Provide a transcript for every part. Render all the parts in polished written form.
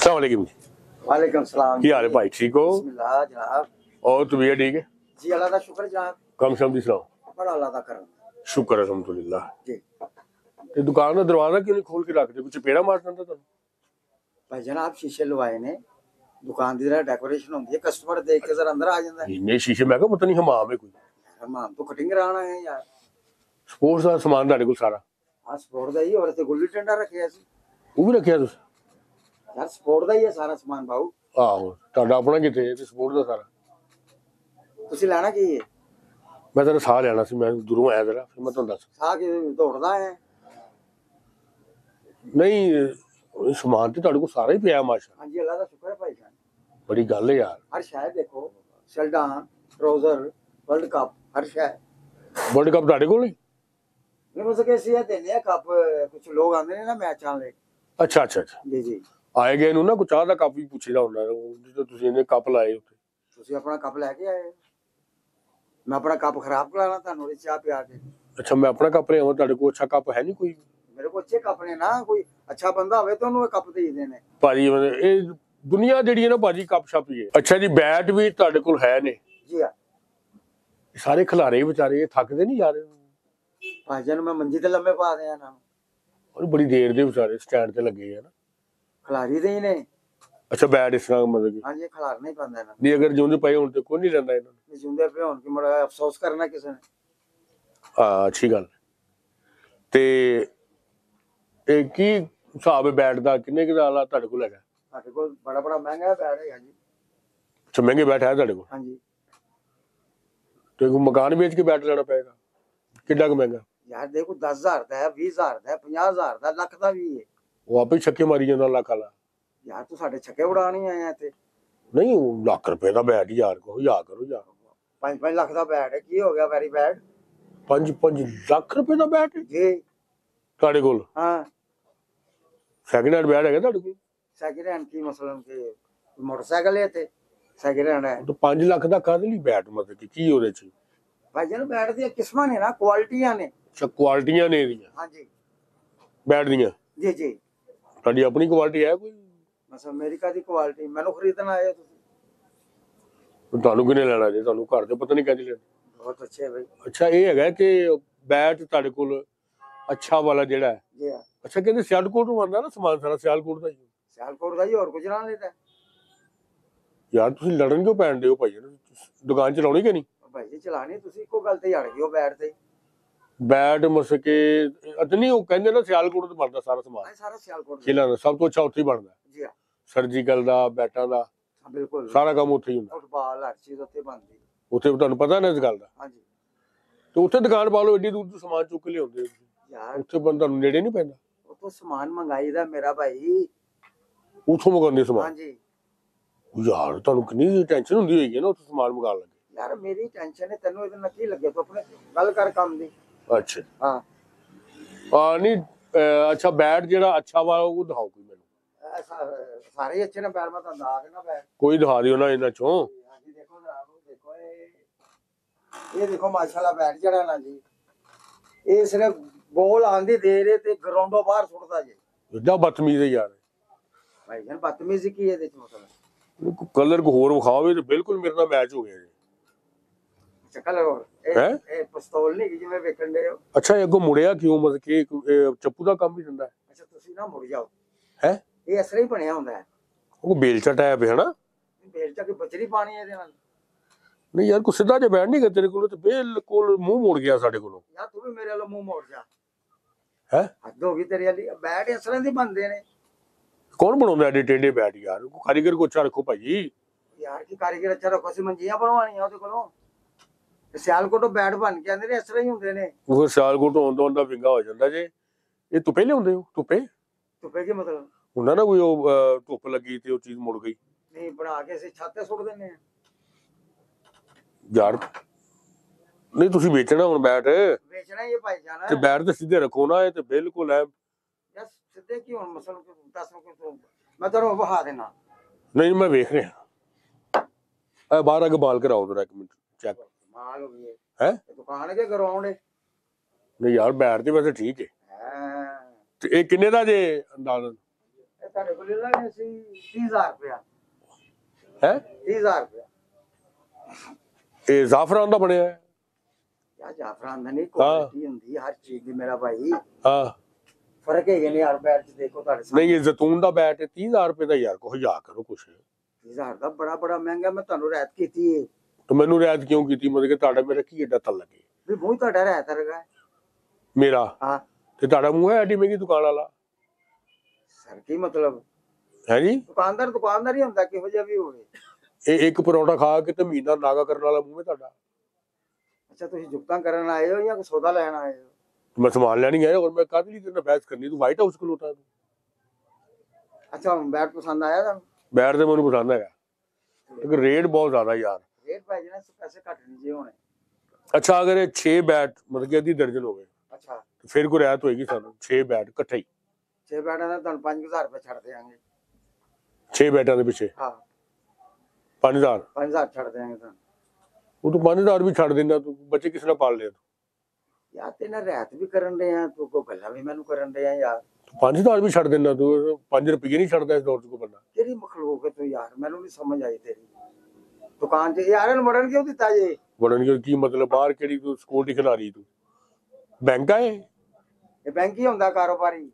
अस्सलाम वालेकुम। वालेकुम सलाम। क्या हाल है भाई, ठीक हो? बिस्मिल्लाह जनाब। और तबीयत ठीक है? जी अल्लाह का शुक्र जनाब। कम शम दी सुनाओ। बड़ा अल्लाह का करम शुक्र है अल्हम्दुलिल्लाह। जी। ते दुकान का दरवाजा क्यों नहीं खोल के रखते? कुछ चपेड़ा मार दिंदा तुहानू? भाई जनाब शीशे लवाए ने, दुकान की जरा डेकोरेशन होती है, कस्टमर देख के जरा अंदर आ जाता है। इन्ने शीशे, मैं कहा पता नहीं हमाम है कोई। हम तो कटिंग कराना है यार। स्पोर्ट्स का समान तुहाडे कोल सारा? हाँ स्पोर्ट का ही, और इतने गुल्ली डंडा रखे सी वो भी रखिया तुस? यार, स्पोर्ट का ही है सारा सामान भाऊ। आहो, तुहाडा अपना किथे है ते स्पोर्ट का सारा? तुसी लेना की है? मैं तेरा साह लेना सी, मैं दूरों आया जरा, फिर मैं तुहानू दस। साह के दौड़दा है? नहीं, समान ते तुहाडे कोल सारा ही पिया माशा। हाँ जी अल्लाह का शुक्र है भाई जान। बड़ी गल है यार। हर शायद देखो, शल्डान, ट्राउजर, वर्ल्ड कप, हर शायद। वर्ल्ड कप तुहाडे कोल ही? नहीं मुझे कैसी है देने कप, कुछ लोग आंदे ने ना मैच आने। अच्छा अच्छा अच्छा। जी जी। आए गए नू ना कोई चाह दा कप भी पुछीदा हुंदा है, जिद्दों तुसीं इन्ने कप लाए उत्ते। तुसी अपना कप लेके आए, मैं अपना कप खराब कराना थानू चाह पिया के? अच्छा, मैं अपना कप ले आवां? तुहाडे कोल अच्छा कप है नहीं कोई? मेरे को अच्छे कप ने ना, कोई अच्छा बंदा होवे तो उन्हें कप दे देने। भाजी ये दुनिया ਜਿਹੜੀ ਹੈ ਨਾ ਭਾਜੀ ਕੱਪ ਛਪ ਹੀ ਹੈ। ਅੱਛਾ ਜੀ, ਬੈਟ ਵੀ ਤੁਹਾਡੇ ਕੋਲ ਹੈ ਨੇ? जी हाँ ਸਾਰੇ ਖਿਲਾਰੇ ਵਿਚਾਰੇ ਇਹ ਥੱਕਦੇ ਨਹੀਂ ਯਾਰ? भाईजान, मैं मंजी ते लम्बे पा दिया ना, ਔਰ ਬੜੀ ਦੇਰ ਦੇ ਵਿਚਾਰੇ ਸਟੈਂਡ ਤੇ ਲੱਗੇ ਆ ਨਾ। खिलाड़ी दे ही ने। ਅੱਛਾ, ਬੈਟ ਇਸ ਤਰ੍ਹਾਂ ਮਤਲਬ ਕਿ हाँ जी, खिलार नहीं पांदा ना। ਨਹੀਂ, ਅਗਰ ਜਿਉਂਦੇ ਪਏ ਹੁਣ ਤੇ ਕੋਈ ਨਹੀਂ ਲੈਂਦਾ ਇਹਨਾਂ ਨੂੰ। जिंदे पे होन की बड़ा अफसोस करना किसी ने। ਹਾਂ, ਅੱਛੀ ਗੱਲ। ਤੇ ਇਹ ਕੀ ਹਿਸਾਬ ਹੈ ਬੈਟ ਦਾ? ਕਿੰਨੇ ਕੁ ਦਾ ਤੁਹਾਡੇ ਕੋਲ ਹੈਗਾ? साडे कोल बड़ा बड़ा महंगा बैट है जी। ਅੱਛਾ, ਮਹਿੰਗੇ ਬੈਟ ਹੈ ਤੁਹਾਡੇ ਕੋਲ? हाँ जी ਤੇ ਕੋਈ ਮਕਾਨ ਵੇਚ ਕੇ ਬੈਟ ਲੈਣਾ ਪਏਗਾ? ਕਿੱਡਾ ਕੁ ਮਹਿੰਗਾ? यार देखो, 10,000 का है, 20,000 का है, 50,000 का, ਲੱਖ ਦਾ ਵੀ है। ਉਹ ਆਪੇ ਛੱਕੇ ਮਾਰੀ ਜਾਂਦਾ ਲੱਖ ਵਾਲਾ। यार तू साडे छक्के उड़ाने आए हैं इत्थे। ਨਹੀਂ, ਉਹ ਲੱਖ ਰੁਪਏ ਦਾ ਬੈਟ ਯਾਰ ਕੋ ਯਾਰ ਕਰੋ ਯਾਰ। 5-5 ਲੱਖ ਦਾ बैट है, की हो गया वेरी बैड 5 ਲੱਖ ਰੁਪਏ ਦਾ ਬੈਟ जी। ਤੁਹਾਡੇ ਕੋਲ? हाँ ਸੈਕਿੰਡ ਹੈਂਡ ਬੈਟ ਹੈਗਾ ਤੁਹਾਡੇ ਕੋਲ? सेकंड हैंड की मसलन के मोटरसाइकिल है थे, सेकंड हैंड है। ਤਾਂ 5 ਲੱਖ ਦਾ ਕਾਹਦੇ ਲਈ ਬੈਟ? ਮਤਲਬ ਕਿ ਕੀ ਉਹਦੇ ਚ? भाईजान बैट दी किस्मां ने ना, क्वालिटियां ने। ਅੱਛਾ, ਕੁਆਲਿਟੀਆਂ ਨੇ ਇਹਦੀਆਂ हाँ जी ਬੈਟ ਦੀਆਂ? जी जी। ਤੁਹਾਡੀ ਆਪਣੀ ਕੁਆਲਿਟੀ ਹੈ ਕੋਈ? मतलब अमेरिका की क्वालिटी मैनू खरीदना आए हो? ਤੁਹਾਨੂੰ ਕਿਹਨੇ ਲੈਣਾ ਜੇ? ਤੁਹਾਨੂੰ ਘਰ ਦੇ ਪਤਾ ਨਹੀਂ ਕਹਿੰਦੇ ਲੈਣਾ। बहुत अच्छे है भाई। ਅੱਛਾ, ਇਹ ਹੈਗਾ ਕਿ ਬੈਟ ਤੁਹਾਡੇ ਕੋਲ ਅੱਛਾ ਵਾਲਾ ਜਿਹੜਾ ਹੈ। जी हाँ, ਅੱਛਾ, ਕਹਿੰਦੇ ਸਿਆਲਕੋਟ ਨੂੰ ਆਉਂਦਾ ਨਾ ਸਮਾਨ ਸਾਰਾ? ਸਿਆਲਕੋਟ ਦਾ ਹੀ? सियालकोट का ही और कुछ ना लेता है। ਯਾਰ ਤੁਸੀਂ ਲੜਨ ਕਿਉਂ ਪੈਣ ਦਿਓ ਭਾਈ? ਦੁਕਾਨ ਚਲਾਉਣੀ ਕਿ ਨਹੀਂ? भाई जी चलानी तुसी को गल ते हट गए हो बैट ते। ਬੈਟ ਮਸਕੇ ਅਤਨੀ ਉਹ ਕਹਿੰਦੇ ਨਾ ਸਿਆਲਕੋਟ ਤੋਂ ਬਣਦਾ ਸਾਰਾ ਸਮਾਨ। भाई सारा सियालकोट का। ਖੇਲਾਂ ਦਾ ਸਭ ਤੋਂ ਅੱਛਾ ਉੱਥੇ ਹੀ ਬਣਦਾ। जी हाँ ਸਰਜੀਕਲ ਦਾ, ਬੈਟਾਂ ਦਾ, हाँ, बिल्कुल। ਸਾਰਾ ਕੰਮ ਉੱਥੇ ਹੀ ਹੁੰਦਾ। फुटबॉल हर चीज उत्थे बनदी। ਉੱਥੇ ਤੁਹਾਨੂੰ ਪਤਾ ਨਾ ਇਸ ਗੱਲ ਦਾ। हाँ जी ਤੇ ਉੱਥੇ ਦੁਕਾਨ ਪਾ ਲਓ, ਏਡੀ ਦੂਰ ਤੋਂ ਸਮਾਨ ਚੁੱਕ ਕੇ ਲਿਆਉਂਦੇ ਹੋ। यार, ਉੱਥੇ ਬੰਦਾ ਤੁਹਾਨੂੰ ਨੇੜੇ ਨਹੀਂ ਪੈਂਦਾ? वो तो सामान मंगाई दा मेरा भाई। ਉੱਥੋਂ ਮੰਗਾਉਂਦੇ हाँ ਸਮਾਨ? जी ਯਾਰ ਤੁਹਾਨੂੰ ਕਿੰਨੀ ਟੈਨਸ਼ਨ ਹੁੰਦੀ ਹੋਏਗੀ ਨਾ ਉੱਥੇ ਸਮਾਨ ਮੰਗਾਉਣ ਲੱਗੇ। यार मेरी टेंशन है, तेनू इधर की लगे तो अपने गल कर काम दी। ਅੱਛਾ हाँ ਨਹੀਂ, ਅੱਛਾ ਬੈਟ ਜਿਹੜਾ ਅੱਛਾ ਵਾ ਉਹ ਦਿਖਾਓ ਕੋਈ ਮੈਨੂੰ। सारे ही अच्छे ने बैट, मैं दंदा देना बैट। ਕੋਈ दिखा दियो ना ਇਹਨਾਂ ਚੋਂ। हाँ जी देखो जनाब, देखो ये देखो माशाल्लाह बैट जड़ा ना जी, ये सिर्फ बॉल आंदी दे रहे ते ग्राउंडों बाहर सुटदा जी। ਏਡਾ ਬਦਤਮੀਜ਼ ਹੈ ਯਾਰ। भाई जान बदतमीजी की है ਇਹਦੇ ਚ मतलब। ਕਲਰ ਕੋ ਹੋਰ ਵਿਖਾਓਗੇ ਤੇ ਬਿਲਕੁਲ ਮੇਰੇ ਨਾਲ ਮੈਚ ਹੋ ਗਿਆ ਜੀ। ਚੱਕਲ ਹੋਰ ਹੈਂ? ਇਹ ਪਿਸਤੌਲ ਨਹੀਂ ਜਿਵੇਂ ਵੇਖਣ ਦੇ ਹੋ। ਅੱਛਾ, ਇਹ ਅੱਗੋਂ ਮੁੜਿਆ ਕਿਉਂ? ਮਤਲਬ ਕਿ ਇਹ ਚੱਪੂ ਦਾ ਕੰਮ ਵੀ ਦਿੰਦਾ ਹੈ? ਅੱਛਾ ਤੁਸੀਂ ਨਾ ਮੁੜ ਜਾਓ, ਹੈ ਇਹ ਅਸਰ ਹੀ ਬਣਿਆ ਹੁੰਦਾ ਹੈ। ਉਹ ਬੇਲਚਾ ਟਾਈਪ ਹੈ ਨਾ? ਬੇਲ ਚੱਕ ਬਚਰੀ ਪਾਣੀ ਇਹਦੇ ਨਾਲ। ਨਹੀਂ ਯਾਰ, ਕੋਈ ਸਿੱਧਾ ਜਿਹਾ ਬੈਠ ਨਹੀਂ ਗਾ ਤੇਰੇ ਕੋਲ ਤੇ ਬਿਲਕੁਲ ਮੂੰਹ ਮੋੜ ਗਿਆ ਸਾਡੇ ਕੋਲੋਂ। ਯਾਰ ਤੂੰ ਵੀ ਮੇਰੇ ਵੱਲੋਂ ਮੂੰਹ ਮੋੜ ਜਾ। ਹੈ ਹੱਦ ਹੋ ਗਈ ਤੇਰੇ ਵਾਲੀ। ਬੈਟ ਇਸ ਤਰ੍ਹਾਂ ਦੇ ਬਣਦੇ ਨੇ। ਕੌਣ ਬਣਾਉਂਦਾ ਐਡੇ ਟੇਢੇ ਬੈਟ ਯਾਰ? ਕੋਈ ਕਾਰੀਗਰ ਕੋ ਅੱਛਾ ਰੱਖੋ ਭਾਜੀ। ਯਾਰ ਕੀ ਕਾਰੀਗਰ ਅੱਛਾ ਰੱਖੋ, ਸੀ ਮੰਜੀਆਂ ਬਣਵਾਉਣੀਆਂ ਉਹਦੇ ਕੋਲੋਂ। ਸਿਆਲਕੋਟੋਂ ਬੈਟ ਬਣ ਕੇ ਆਉਂਦੇ ਨੇ, ਇਸ ਤਰ੍ਹਾਂ ਹੀ ਹੁੰਦੇ ਨੇ। ਉਹ ਸਿਆਲਕੋਟ ਆਉਂਦਾ ਹੁੰਦਾ ਵਿੰਗਾ ਹੋ ਜਾਂਦਾ ਜੇ। ਇਹ ਧੁੱਪੇ ਲਿਆਉਂਦੇ ਹੋ? ਧੁੱਪੇ ਧੁੱਪੇ ਕੀ ਮਤਲਬ? ਹੁੰਦਾ ਨਾ ਕੋਈ ਉਹ ਧੁੱਪ ਲੱਗੀ ਤੇ ਉਹ ਚੀਜ਼ ਮੁੜ ਗਈ। ਨਹੀਂ ਬਣਾ ਕੇ ਅਸੀਂ ਛੱਤ ਤੇ ਸੁੱਟ ਦਿੰਦੇ ਆ। ਯਾਰ ਨਹੀਂ, ਤੁਸੀਂ ਵੇਚਣਾ ਹੁਣ ਬੈਟ ਵੇਚਣਾ ਹੀ ਹੈ ਭਾਈ ਜਾਨ। ਤੇ ਬੈਟ ਤੇ ਸਿੱਧੇ ਰੱਖੋ ਨਾ, ਇਹ ਤੇ ਬਿਲਕੁਲ ਹੈ। ਯਾਰ ਸਿੱਧੇ ਕੀ ਹੁਣ ਮਸਲ ਦੱਸ ਨੂੰ, ਮੈਂ ਤੈਨੂੰ ਵਹਾ ਦੇਣਾ। ਨਹੀਂ, ਮੈਂ ਵੇਖ ਰਿਹਾ। ਇਹ ਬਾਹਰ ਆ ਕੇ ਬਾਲ ਕਰਾਓ ਜਰਾ, ਇੱਕ ਮਿੰਟ ਚੈੱਕ। ਮਾਲ ਹੋ ਗਈ ਹੈ ਦੁਕਾਨ ਕੇ ਗਰਾਊਂਡ ਹੈ। ਨਹੀਂ ਯਾਰ, ਬੈਟ ਤੇ ਵੈਸੇ ਠੀਕ ਹੈ। ਹਾਂ ਤੇ ਇਹ ਕਿੰਨੇ ਦਾ ਜੇ ਅੰਦਾਜ਼ਨ? ਇਹ ਤੁਹਾਡੇ ਕੋਲ ਲੈ ਲਾਂਗੇ ਅਸੀਂ 30000 ਰੁਪਇਆ ਹੈ 30000 ਰੁਪਇਆ ਇਹ ਜ਼ਾਫਰਾਨ ਦਾ ਬਣਿਆ ਹੈ? ਯਾਰ ਜਾਫਰਾਨ ਦਾ ਨਹੀਂ ਕੁਆਲਿਟੀ ਹੁੰਦੀ ਹਰ ਚੀਜ਼ ਦੀ ਮੇਰਾ ਭਾਈ ਹਾਂ ਫਰਕ ਹੈਗੇ ਨੇ ਯਾਰ ਬੈਟ ਚ ਦੇਖੋ ਤੁਹਾਡੇ ਨਹੀਂ ਇਹ ਜ਼ੈਤੂਨ ਦਾ ਬੈਟ ਹੈ 30000 ਰੁਪਏ ਦਾ ਯਾਰ ਕੋਈ ਹਜ਼ਾਰ ਕਰੋ ਕੁਛ 30000 ਦਾ ਬੜਾ ਬੜਾ ਮਹਿੰਗਾ ਮੈਂ ਤੁਹਾਨੂੰ ਰਹਿਤ ਕੀਤੀ ਹੈ ਤੇ ਮੈਨੂੰ ਰਿਆਇਤ ਕਿਉਂ ਕੀਤੀ ਮਤਲਬ ਕਿ ਤੁਹਾਡਾ ਮੇਰਾ ਕੀ ਏਡਾ ਤਲ ਲੱਗੇ ਵੀ ਮੂੰਹ ਤੁਹਾਡਾ ਰਹਿਤ ਰਗਾ ਮੇਰਾ ਹਾਂ ਤੇ ਤੁਹਾਡਾ ਮੂੰਹ ਹੈ ਐਡੀ ਮਹਿੰਗੀ ਦੁਕਾਨ ਵਾਲਾ ਸਰ ਕੀ ਮਤਲਬ ਹੈ ਜੀ ਦੁਕਾਨਦਾਰ ਹੀ ਹੁੰਦਾ ਕਿਹੋ ਜਿਹਾ ਵੀ ਹੋਵੇ ਇਹ ਇੱਕ ਪਰੌਂਠਾ ਖਾ ਕੇ ਤੇ ਮਹੀਨਾ ਨਾਗਾ ਕਰਨ ਵਾਲਾ ਮੂੰਹ ਹੈ ਤੁਹਾਡਾ ਅੱਛਾ ਤੁਸੀਂ ਜੁਗਤਾਂ ਕਰਨ ਆਏ ਹੋ ਜਾਂ ਕੋਈ ਸੌਦਾ ਲੈਣ ਆਏ ਹੋ ਮੈਂ ਸਮਾਨ ਲੈਣੀ ਆਇਆ ਔਰ ਮੈਂ ਕਾਹਦੇ ਲਈ ਤੇਰੇ ਨਾਲ ਬਹਿਸ ਕਰਨੀ ਤੂੰ ਵਾਈਟ ਹਾਊਸ ਖਲੋਤਾ ਤੂੰ ਅੱਛਾ ਬੈਟ ਪਸੰਦ ਆਇਆ ਤੁਹਾਨੂੰ ਬੈਟ ਤੇ ਮੈਨੂੰ ਪਸੰਦ ਹੈਗਾ ਲੇਕਿਨ ਰੇਟ ਬਹੁਤ ਜ਼ਿਆਦਾ ਯਾਰ ਰੇਟ ਭਾਈ ਜਣਾ ਪੈਸੇ ਘੱਟ ਨਹੀਂ ਜੇ ਹੋਣੇ ਅੱਛਾ ਅਗਰ ਇਹ 6 ਬੈਟ ਮਤਲਬ ਕਿ ਅੱਧੀ ਦਰਜਨ ਹੋਵੇ ਅੱਛਾ ਤੇ ਫਿਰ ਕੋਈ ਰਿਆਇਤ ਹੋਏਗੀ ਸਾਨੂੰ 6 ਬੈਟ ਇਕੱਠੇ ਹੀ 6 ਬੈਟਾਂ ਦਾ ਤੁਹਾਨੂੰ 5000 ਰੁਪਏ ਛੱਡ ਦੇਵਾਂਗੇ 6 ਬੈਟਾਂ ਦੇ ਪਿੱਛੇ ਹਾਂ 5000 5000 ਛੱਡ ਦੇਵਾਂਗੇ ਤੁਹਾਨੂੰ ਉਹ ਤੂੰ 5000 ਵੀ ਛੱਡ ਦਿੰਦਾ ਤੂੰ ਬੱਚੇ ਕਿਸ ਨਾਲ ਪਾਲ ਲਿਆ ਤੂੰ ਯਾਰ ਤੇ ਨਾ ਰਹਿਤ ਵੀ ਕਰਨ ਦੇ ਆ ਤੂੰ ਕੋ ਗੱਲਾਂ ਵੀ ਮੈਨੂੰ ਕਰਨ ਦੇ ਆ ਯਾਰ 5000 ਵੀ ਛੱਡ ਦਿੰਦਾ ਤੂੰ 5 ਰੁਪਏ ਨਹੀਂ ਛੱਡਦਾ ਇਸ ਦੌਰ 'ਚ ਕੋਈ ਬੰਦਾ ਕਿਹੜੀ ਮਖਲੂਕ ਹੈ ਤੂੰ ਯਾਰ ਮੈਨੂੰ ਨਹੀਂ ਸਮਝ ਆਈ ਤੇਰੀ ਦੁਕਾਨ 'ਚ ਯਾਰ ਨੂੰ ਵੜਨ ਕਿਉਂ ਦਿੱਤਾ ਜੇ ਵੜਨਗੇ ਕੀ ਮਤਲਬ ਬਾਹਰ ਕਿਹੜੀ ਤੂੰ ਸਿਕਿਉਰਿਟੀ ਖਿਲਾਰੀ ਤੂੰ ਬੈਂਕ ਆ ਇਹ ਬੈਂਕ ਹੀ ਹੁੰਦਾ ਕਾਰੋਬਾਰੀ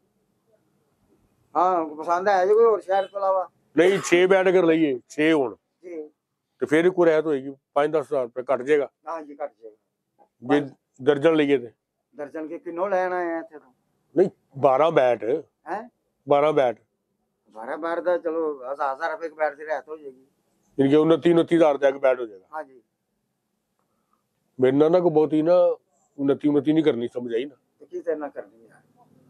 ਹਾਂ ਪਸੰਦ ਆਇਆ ਜੇ ਕੋਈ ਹੋਰ ਸ਼ਹਿਰ ਤੋਂ ਇਲਾਵਾ ਨਹੀਂ 6 ਬੈਟ ਅਗਰ ਲਈਏ 6 ਹੋਣ ਜੀ ਤੇ ਫਿਰ ਕੋਈ ਰਿਆਇਤ ਹੋਏਗੀ 5-10 ਹਜ਼ਾਰ ਰੁਪਏ ਘਟ ਜਾਏਗਾ ਹਾਂ ਜੀ ਘੱਟ ਜਾਏਗਾ ਜੇ ਦਰਜਨ ਲਈਏ ਤੇ ਦਰਜਨ ਕੇ ਕਿੰਨੋਂ ਲੈਣ ਆਏ ਆ ਇੱਥੇ ਤੋਂ ਨਹੀਂ 12 ਬੈਟ ਹੈ 12 ਬੈਟ 12 ਬੈਟ ਦਾ ਚਲੋ 1000 ਰੁਪਏ ਬੈਟ ਦੀ ਰਹਿਤ ਹੋ ਜਾਏਗੀ ਯਾਨੀ ਕਿ 29-29 ਦਾ ਇੱਕ ਬੈਟ ਹੋ ਜਾਏਗਾ ਹਾਂ ਜੀ ਮੇਰੇ ਨਾਲ ਨਾ ਕੋਈ ਬਹੁਤੀ ਨਾ 29 ਨਹੀਂ ਕਰਨੀ ਸਮਝ ਆਈ ਨਾ ਤੇ ਕੀ ਕਰਨਾ ਕਰਨੀ ਯਾਰ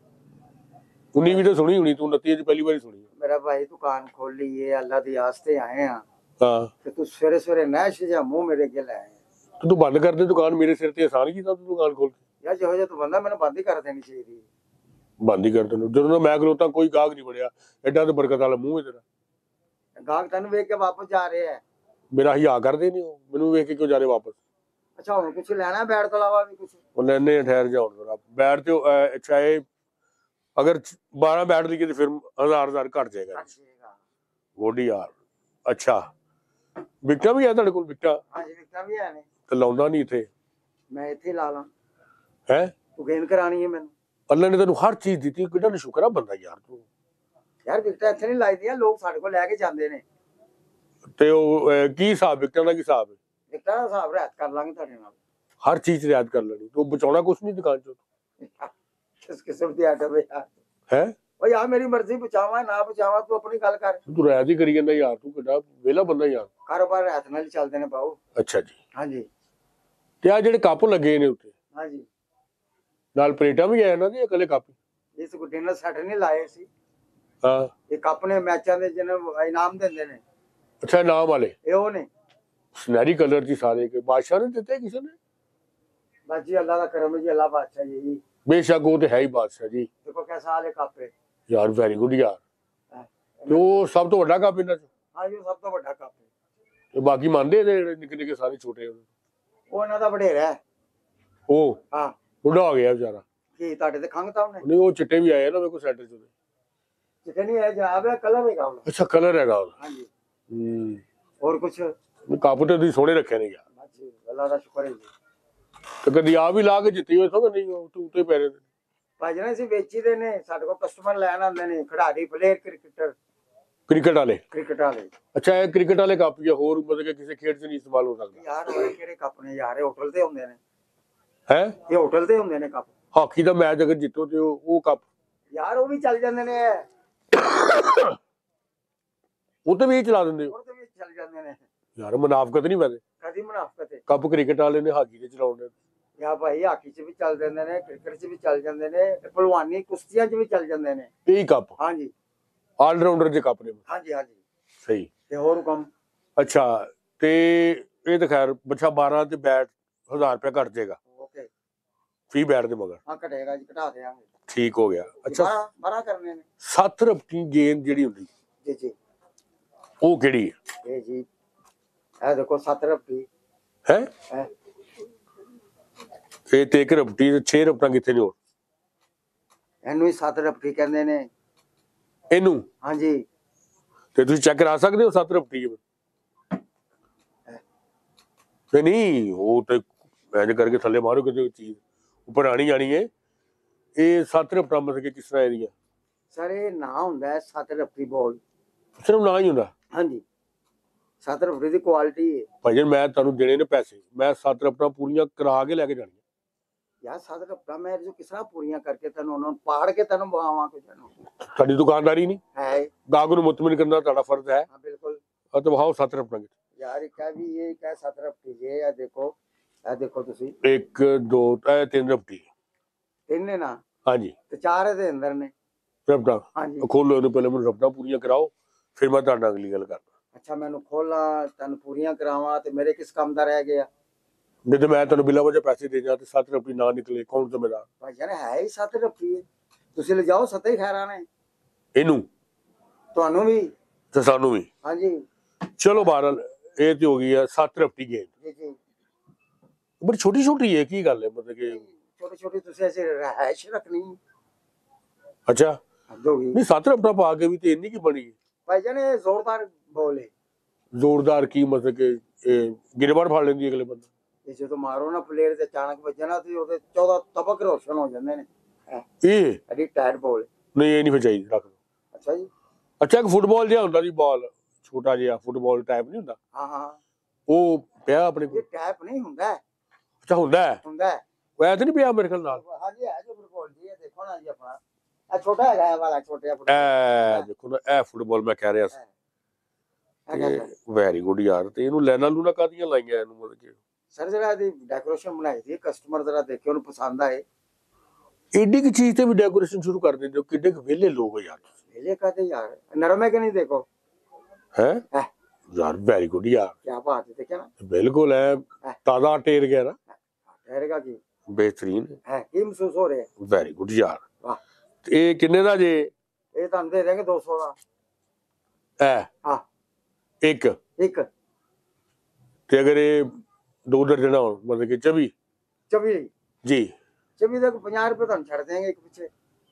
19 ਵੀ ਤਾਂ ਸੁਣੀ ਹੋਣੀ ਤੂੰ 29 ਚ ਪਹਿਲੀ ਵਾਰੀ ਸੁਣੀ ਮੇਰਾ ਭਾਈ ਦੁਕਾਨ ਖੋਲੀ ਏ ਅੱਲਾ ਦੀ ਆਸ ਤੇ ਆਏ ਆ ਹਾਂ ਤੇ ਤੂੰ ਸਵੇਰੇ ਸਵੇਰੇ ਨੈਸ਼ ਜਾਂ ਮੂੰਹ ਮੇਰੇ ਅੱਗੇ ਲੈ ਆਏ ਤੇ ਤੂੰ ਬੰਦ ਕਰ ਦੇ ਦੁਕਾਨ ਮੇਰੇ ਸਿਰ ਤੇ ਆਸਾਨ ਕੀਤਾ ਤੂੰ ਦੁਕਾਨ ਖੋਲ ਕੇ ਯਾਰ ਜਿਹੋ ਜਿਹਾ ਤੂੰ ਬੰਦਾ ਮੈਨੂੰ ਬੰਦ ਹੀ ਕਰ ਦੇਣੀ ਚਾਹੀਦੀ ਬੰਦ ਹੀ ਕਰ ਤੈਨੂੰ ਜਦੋਂ ਦਾ ਮੈਂ ਖਲੋਤਾ ਕੋਈ ਗਾਹਕ ਨਹੀਂ ਬਣਿਆ ਐਡਾ ਤੇ ਬਰਕਤ ਵਾਲਾ ਮੂੰਹ ਹੈ ਤੇਰਾ ਗਾਹਕ ਤੈਨੂੰ ਵੇਖ ਕੇ ਵਾਪਸ ਜਾ ਰਹੇ ਆ ਮੇਰਾ ਹਿਆ ਕਰਦੇ ਨਹੀਂ ਉਹ ਮੈਨੂੰ ਵੇਖ ਕੇ ਕਿਉਂ ਜਾ ਰਹੇ ਵਾਪਸ ਅੱਛਾ ਹੁਣ ਕੁਛ ਲੈਣਾ ਬੈਟ ਤੋਂ ਇਲਾਵਾ ਵੀ ਕੁਛ ਉਹ ਲੈਣੇ ਠਹਿਰ ਜਾ ਹੁਣ ਜ਼ਰਾ ਬੈਠ ਤੇ ਚਾਹੇ ਅਗਰ 12 ਬੈਠ ਲਈਏ ਤੇ ਫਿਰ 1000 ਘਟ ਜਾਏਗਾ ਘੱਟ ਜਾਏਗਾ ਗੋਡੀ ਯਾਰ ਅੱਛਾ ਵਿਕਟਾਂ ਵੀ ਆ ਤੁਹਾਡੇ ਕੋਲ ਵਿਕਟਾਂ ਹਾਂਜੀ ਵਿਕਟਾਂ ਵੀ ਹੈ ਨੇ ਤੇ ਲਾਉਂਦਾ ਨਹੀਂ ਇੱਥੇ ਮੈਂ ਇੱਥੇ ਲਾ ਲਾਂ ਹੈ ਤੂੰ ਗੇਮ ਕਰਾਣੀ ਹੈ ਮੈਨੂੰ ਅੱਲਾ ਨੇ ਤੈਨੂੰ ਹਰ ਚੀਜ਼ ਦਿੱਤੀ ਕਿੰਨਾ ਸ਼ੁਕਰ ਆ ਬੰਦਾ ਯਾਰ ਤੂੰ ਯਾਰ ਵਿਕਟਾਂ ਇੱਥੇ ਨਹੀਂ ਲਾਈਦੀਆਂ ਲੋਕ ਸਾਡੇ ਕੋਲ ਲੈ ਕੇ ਜਾਂਦੇ ਨੇ ਤੇ ਉਹ ਕੀ ਹਿਸਾਬ ਵਿਕਟਾਂ ਦਾ ਕੀ ਹਿਸਾਬ ਹੈ ਵਿਕਟਾਂ ਦਾ ਹਿਸਾਬ ਰਹਿਤ ਕਰ ਲਾਂਗੇ ਤੁਹਾਡੇ ਨਾਲ ਹਰ ਚੀਜ਼ ਰਿਆਇਤ ਕਰ ਲੈਣੀ ਤੂੰ ਬਚਾਉਣਾ ਕੁਛ ਨਹੀਂ ਦੁਕਾਨ ਚੋਂ ਕਿਸ ਕਿਸਮ ਦੀ ਆਟਾ ਵੇ ਯਾਰ ਹੈ ਓ ਯਾਰ ਮੇਰੀ ਮਰਜ਼ੀ ਬਚਾਵਾਂ ਨਾ ਬਚਾਵਾਂ ਤੂੰ ਆਪਣੀ ਗੱਲ ਕਰ ਤੂੰ ਰਿਆਇਤ ਹੀ ਕਰੀ ਜਾਂਦਾ ਯਾਰ ਤੂੰ ਕਿੱਡਾ ਵਿਹਲਾ ਬੰਦਾ ਯਾਰ ਕਾਰੋਬਾਰ ਰਹਿਤ ਨਾਲ ਹੀ ਚੱਲਦੇ ਨੇ ਬਾਊ ਅੱਛਾ ਜੀ ਹਾਂਜੀ ਤੇ ਆ ਜਿਹੜੇ ਕੱਪ ਲੱਗੇ ਨੇ ਉੱਤੇ ਹਾਂਜੀ ਨਾਲ ਪਲੇਟਾਂ ਵੀ ਆਇਆ ਨਾ ਜੀ ਇਕੱਲੇ ਕੱਪ ਇਸ ਕੋ ਡਿਨਰ ਸੈੱਟ ਨਹੀਂ ਲਾਏ ਸੀ ਹਾਂ ਇਹ ਕੱਪ ਨੇ ਮੈਚਾਂ ਦੇ ਜਿਹਨਾਂ ਇਨਾਮ ਦਿੰਦੇ ਨੇ ਅੱਛਾ ਨਾਮ ਵਾਲੇ ਇਹ ਉਹ ਨੇ ਸੁਨਹਿਰੀ ਕਲਰ ਦੀ ਸਾਰੇ ਕੇ ਬਾਦਸ਼ਾਹ ਨੇ ਦਿੱਤੇ ਕਿਸੇ ਨੇ ਬਸ ਜੀ ਅੱਲਾ ਦਾ ਕਰਮ ਹੈ ਜੀ ਅੱਲਾ ਬਾਦਸ਼ਾਹ ਜੀ ਬੇਸ਼ੱਕ ਉਹ ਤੇ ਹੈ ਹੀ ਬਾਦਸ਼ਾਹ ਜੀ ਦੇਖੋ कैसा हाल है ਕੱਪ ਹੈ ਯਾਰ ਵੈਰੀ ਗੁੱਡ ਯਾਰ ਤੇ ਉਹ ਸਭ ਤੋਂ ਵੱਡਾ ਕੱਪ ਇਹਨਾਂ ਚ ਹਾਂ ਇਹ ਸਭ ਤੋਂ ਵੱਡਾ ਕੱਪ ਹੈ ਤੇ ਬਾਕੀ ਮੰਨਦੇ ਨੇ ਜਿਹੜੇ ਨਿੱਕੇ ਨਿੱਕੇ ਸਾਰੇ ਛੋਟੇ ਉਹ ਇਹਨਾਂ ਦਾ ਵਡੇਰਾ ਹੈ ਉਹ ਹਾਂ ਬੁੱਢਾ ਹੋ ਗਿਆ ਵਿਚਾਰਾ ਕੀ ਤੁਹਾਡੇ ਤੇ ਖੰਗ ਤਾਂ ਉਹਨੇ ਨਹੀਂ ਉਹ ਚਿੱਟੇ ਵੀ ਆਏ ਨਾ ਮੇਰੇ ਕੋਲ ਸੈਂਟਰ ਚ ਉਹਦੇ ਚਿੱਟੇ ਨਹੀਂ ਹੈ ਜਨਾਬ ਇਹ ਕਲਰ ਹੈਗਾ ਉਹਦਾ ਅੱਛਾ ਕਲਰ ਹੈਗਾ ਉਹਦਾ ਹਾਂਜੀ ਹੋਰ ਕੁਛ ਕੱਪ ਤੇ ਤੁਸੀਂ ਸੋਹਣੇ ਰੱਖੇ ਨੇ ਯਾਰ ਬਸ ਜੀ ਅੱਲਾ ਦਾ ਸ਼ੁਕਰ ਹੈ ਜੀ ਤੇ ਕਦੀ ਆ ਵੀ ਲਾ ਕੇ ਜਿੱਤੀ ਹੋਈ ਸੋ ਨਹੀਂ ਉਹ ਤੂੰ ਉੱਤੇ ਪੈ ਰਹੇ ਨੇ ਭਾਜੀ ਨੇ ਅਸੀਂ ਵੇਚੀ ਦੇ ਨੇ ਸਾਡੇ ਕੋਲ ਕਸਟਮਰ ਲੈਣ ਆਉਂਦੇ ਨੇ ਖਿਡਾਰੀ ਪਲੇਅਰ ਕ੍ਰਿਕਟਰ ਕ੍ਰਿਕਟ ਵਾਲੇ ਕ੍ਰਿਕਟ ਵਾਲੇ ਅੱਛਾ ਇਹ ਕ੍ਰਿਕਟ ਵਾਲੇ ਕੱਪ ਜਾਂ ਹੋਰ ਮਤਲਬ ਕਿ ਕਿਸੇ ਖੇਡ 'ਚ ਨਹੀਂ ਇਸਤੇਮਾਲ ਹੋ ਸਕਦਾ ਯਾਰ ਹੋਰ ਕਿਹੜੇ ਕੱਪ ਨੇ ਯਾਰ ਇਹ ਹੋਟਲ ਤੇ ਹੁੰਦੇ ਨੇ ਹੈ ਇਹ ਹੋਟਲ ਤੇ ਹੁੰਦੇ ਨੇ ਕੱਪ ਹਾਕੀ ਦਾ ਮੈਚ ਅਗਰ ਜਿੱਤੋ ਤੇ ਉਹ ਕੱਪ ਯਾਰ ਉਹ ਵੀ ਚੱਲ ਜਾਂਦੇ ਨੇ ਉਹ ਤੇ ਵੀ ਚਲਾ ਦਿੰਦੇ ਹੋ ਉਹ ਤੇ ਵੀ ਚੱਲ ਜਾਂਦੇ ਨੇ ਯਾਰ ਮੁਨਾਫਕਤ ਨਹੀਂ ਵੈਸੇ ਕਦੀ ਮੁਨਾਫਕਤ ਹੈ ਕੱਪ ਕ੍ਰਿਕਟ ਵਾਲੇ ਨੇ ਹਾਕੀ ਦੇ ਚਲਾਉਂਦੇ ਯਾ ਭਾਈ ਹਾਕੀ 'ਚ ਵੀ ਚੱਲ ਜਾਂਦੇ ਨੇ ਕ੍ਰਿਕਟ 'ਚ ਵੀ ਚੱਲ ਜਾਂਦੇ ਨੇ ਪਹਿਲਵਾਨੀ ਕੁਸ਼ਤੀਆਂ 'ਚ ਵੀ ਚੱਲ ਜਾਂਦੇ ਨੇ ਇਹ ਕੱਪ ਹਾਂਜੀ ਆਲ ਰਾਊਂਡਰ ਦੇ ਕੱਪ ਨੇ ਹਾਂਜੀ ਹਾਂਜੀ ਸਹੀ ਤੇ ਹੋਰ ਕੰਮ ਅੱਛਾ ਤੇ ਇਹ ਤਾਂ ਖੈਰ ਬੱਚਾ 12 ਤੇ ਬੈਟ 1000 ਰੁਪਏ ਘਟ ਜਾਏਗਾ ਓਕੇ ਫੀ ਬੈਟ ਦੇ ਮਗਰ ਹਾਂ ਘਟੇਗਾ ਜੀ ਘਟਾ ਦੇਵਾਂਗੇ ਠੀਕ ਹੋ ਗਿਆ ਅੱਛਾ 12 ਕਰਨੇ ਨੇ 7 ਰੁਪਏ ਗੇਂਦ ਜਿਹੜੀ ਹੁੰਦੀ ਜੀ ਜੀ ਉਹ ਕਿਹੜੀ ਹੈ ਇਹ ਜੀ ਇਹ ਦੇਖੋ 7 ਰੁਪਏ ਹੈ ਹੈ ਇਹ ਤੇ 1 ਰੁਪਏ ਤੇ 6 ਰੁਪਏ ਕਿੱਥੇ ਨੇ ਹੋਰ ਇਹਨੂੰ ਹੀ 7 ਰੁਪਏ ਕਹਿੰਦੇ ਨੇ ਇਹਨੂੰ ਹਾਂਜੀ ਤੇ ਤੁਸੀਂ ਚੈੱਕ ਕਰਾ ਸਕਦੇ ਹੋ 7 ਰੁਪਏ ਤੇ ਨਹੀਂ ਉਹ ਤੇ ਇੰਜ ਕਰਕੇ ਥੱਲੇ ਮਾਰੋ ਕਿਤੇ ਚੀਜ਼ ਉੱਪਰ ਆਣੀ ਜਾਣੀ ਹੈ। ਇਹ 7 ਰੁਪਏ ਮਤਲਬ ਕਿ ਕਿਸ ਤਰ੍ਹਾਂ ਇਹਦੀਆਂ ਸਰ ਇਹ ਨਾਂ ਹੁੰਦਾ ਹੈ 7 ਰੁਪਏ ਬੋਲ। ਸਿਰਫ ਨਾ ਹੀ ਹੁੰਦਾ ਹਾਂਜੀ 7 ਰੁਪਏ ਦੀ ਕੁਆਲਿਟੀ ਹੈ ਭਾਈ ਮੈਂ ਤੁਹਾਨੂੰ ਦੇਣੇ ਨੇ ਪੈਸੇ, ਮੈਂ 7 ਰੁਪਏ ਪੂਰੀਆਂ ਕਰਾ ਕੇ ਲੈ ਕੇ ਜਾਣੀਆਂ। ਯਾਰ 7 ਰੁਪਏ ਮੈਂ ਜੋ ਕਿਸ ਤਰ੍ਹਾਂ ਪੂਰੀਆਂ ਕਰਕੇ ਤੈਨੂੰ ਉਹਨਾਂ ਨੂੰ ਪਾੜ ਕੇ ਤੈਨੂੰ ਬਵਾਵਾਂ ਕੁਝ ਨੂੰ ਤੁਹਾਡੀ ਦੁਕਾਨਦਾਰੀ ਨਹੀਂ ਹੈ। ਗਾਹਕ ਨੂੰ ਮੁਤਮਿਨ ਕਰਨਾ ਤੁਹਾਡਾ ਫਰਜ਼ ਹੈ। हाँ बिल्कुल ਆ ਤਾਂ ਵਹਾਓ 7 ਰੁਪਏ यार क्या भी ये क्या 7 रुपए ये या देखो ਤੁਸੀਂ 1 2 3 ਰੁਪਏ ਤਿੰਨ ਨੇ ਨਾ ਹਾਂਜੀ ਤੇ ਚਾਰ ਦੇ ਅੰਦਰ ਨੇ ਰੁਪਏ ਹਾਂਜੀ ਖੋਲੋ ਇਹਨੂੰ ਪਹਿਲੇ ਮੈਨੂੰ ਰੁਪਏ ਪੂਰੀਆਂ ਕਰਾਓ ਫਿਰ ਮੈਂ ਤੁਹਾਡਾ ਅਗਲੀ ਗੱਲ ਕਰਦਾ। ਅੱਛਾ ਮੈਨੂੰ ਖੋਲਾਂ ਤੈਨੂੰ ਪੂਰੀਆਂ ਕਰਾਵਾਂ ਤੇ ਮੇਰੇ ਕਿਸ ਕੰਮ ਦਾ ਰਹਿ ਗਿਆ ਨਹੀਂ ਤੇ ਮੈਂ ਤੁਹਾਨੂੰ ਬਿਲਾ ਵਜ੍ਹਾ ਪੈਸੇ ਦੇ ਜਾ ਤੇ 7 ਰੁਪਏ ਨਾ ਨਿਕਲੇ ਕੌਣ ਜ਼ਿੰਮੇਦਾਰ? ਭਾਈ ਜਾਨ ਹੈ ਹੀ 7 ਰੁਪਏ ਤੁਸੀਂ ਲੈ ਜਾਓ 7 ਹੀ ਖੈਰਾਂ ਨੇ ਇਹਨੂੰ ਤੁਹਾਨੂੰ ਵੀ ਤੇ ਸਾਨੂੰ ਵੀ। ਹਾਂਜੀ ਚਲੋ ਬਹਰਹਾਲ ਇਹ ਤੇ ਹੋ ਗਈ ਆ 7 ਰੁਪਏ ਗੇਮ ਜੀ ਜੀ ਬੜੀ ਛੋਟੀ ਛੋਟੀ ਹੈ ਕੀ ਗੱਲ ਹੈ ਮਤਲਬ ਕਿ ਛੋਟੀ ਛੋਟੀ ਤੁਸੀਂ ਐਸੇ ਰਹਿائش ਰੱਖਣੀ ਅੱਛਾ ਦੋਗੀ ਨਹੀਂ 7 ਰੁਪਏ ਪਾ ਕੇ ਵੀ ਤੇ ਇੰਨੀ ਕੀ ਬਣੀ ਭਾਈ ਜਾਨ ਇਹ ਜ਼ੋਰਦਾਰ ਬੋਲੇ ਜ਼ੋਰਦਾਰ ਕੀ ਮਤਲਬ ਕਿ ਇਹ ਗਿਰਬਾਨ ਫੜ ਲੈਂਦੀ ਅਗਲੇ ਬੰਦੇ ਇਹ ਜਦੋਂ ਮਾਰੋ ਨਾ ਪਲੇਅਰ ਤੇ ਅਚਾਨਕ ਵੱਜਣਾ ਤੇ ਉਹਦੇ 14 ਤਬਕ ਰੋਸ਼ਨ ਹੋ ਜਾਂਦੇ ਨੇ ਇਹ ਅੜੀ ਟਾਇਰ ਬੋਲ ਨਹੀਂ ਇਹ ਨਹੀਂ ਫਿਰ ਚਾਹੀਦੀ ਰੱਖ ਦਿਓ। ਅੱਛਾ ਜੀ ਅੱਛਾ ਇੱਕ ਫੁੱਟਬਾਲ ਜਿਹਾ ਹੁੰਦਾ ਜੀ ਬਾਲ ਛੋਟਾ ਜਿਹਾ ਫੁੱਟਬਾਲ ਟਾਈਪ ਨਹੀਂ ਹੁੰਦਾ ਹਾਂ ਉਹ ਪਿਆ ਆਪਣੇ ਇਹ ਕੋਲ? ਟੈਪ ਨਹੀਂ ਹੁੰਦਾ ਅੱਛਾ ਹੁੰਦਾ ਹੈ ਹੁੰਦਾ ਉਹ ਐ ਤੇ ਨਹੀਂ ਪਿਆ ਮੇਰੇ ਖਿਆਲ ਨਾਲ। ਹਾਂਜੀ ਹੈ ਜੋ ਫੁੱਟਬਾਲ ਜੀ ਇਹ ਦੇਖੋ ਨਾ ਜੀ ਆਪਣਾ ਇਹ ਛੋਟਾ ਹੈਗਾ ਇਹ ਵਾਲਾ ਛੋਟਾ ਫੁੱਟਬਾਲ ਐ ਦੇਖੋ ਨਾ ਇਹ ਫੁੱਟਬਾਲ ਮੈਂ ਕਹਿ ਰਿਹਾ ਸੀ ਵੈਰੀ ਗੁੱਡ ਯਾਰ। ਤੇ ਇਹਨੂੰ ਲੈਣਾ ਲੂਣਾ ਕਾਦੀਆਂ ਲਾਈਆਂ ਇਹਨੂੰ ਮਤਲਬ ਕਿ ਸਰ ਜਿਹੜਾ ਇਹਦੀ ਡੈਕੋਰੇਸ਼ਨ ਬਣਾਈ ਸੀ ਕਸਟਮਰ ਜਰਾ ਦੇਖੇ ਉਹਨੂੰ ਪਸੰਦ ਆਏ ਏਡੀ ਕੀ ਚੀਜ਼ ਤੇ ਵੀ ਡੈਕੋਰੇਸ਼ਨ ਸ਼ੁਰੂ ਕਰ ਦਿੰਦੇ ਹੋ? ਕਿੱਡੇ ਕੁ ਵਿਹਲੇ ਲੋਕ ਹੋ ਯਾਰ ਵੇਲੇ ਕਾਤੇ ਯਾਰ ਨਰਮ ਹੈ ਕਿ ਨਹੀਂ ਦੇਖੋ ਹੈ ਹੈ ਯਾਰ ਵੈਰੀ ਗੁੱਡ ਯਾਰ ਕੀ ਬਾਤ ਹੈ ਦੇਖਿਆ ਨਾ ਬਿਲਕੁਲ ਹੈ ਤਾਜ਼ਾ ਟੇਰ ਗਿਆ ਨਾ ਠਹਿਰੇਗਾ ਕੀ ਬਿਹਤਰੀਨ ਹੈ ਕੀ ਮਹਿਸੂਸ ਹੋ ਰਿਹਾ ਵੈਰੀ ਗੁੱਡ ਯਾਰ। ਵਾਹ ਇਹ ਕਿੰਨੇ ਦਾ ਜੇ? ਇਹ ਤੁਹਾਨੂੰ ਦੇ ਦੇਣਗੇ 200 ਦਾ ਐ ਹਾਂ ਇੱਕ ਇੱਕ ਤੇ ਅਗਰ ਇਹ 2 ਦਰਜਨ ਹੋਣ ਮਤਲਬ ਕਿ 24 24 ਜੀ 24 ਦੇ 50 ਰੁਪਏ ਤੁਹਾਨੂੰ ਛੱਡ ਦੇਣਗੇ ਇੱਕ ਪਿੱਛੇ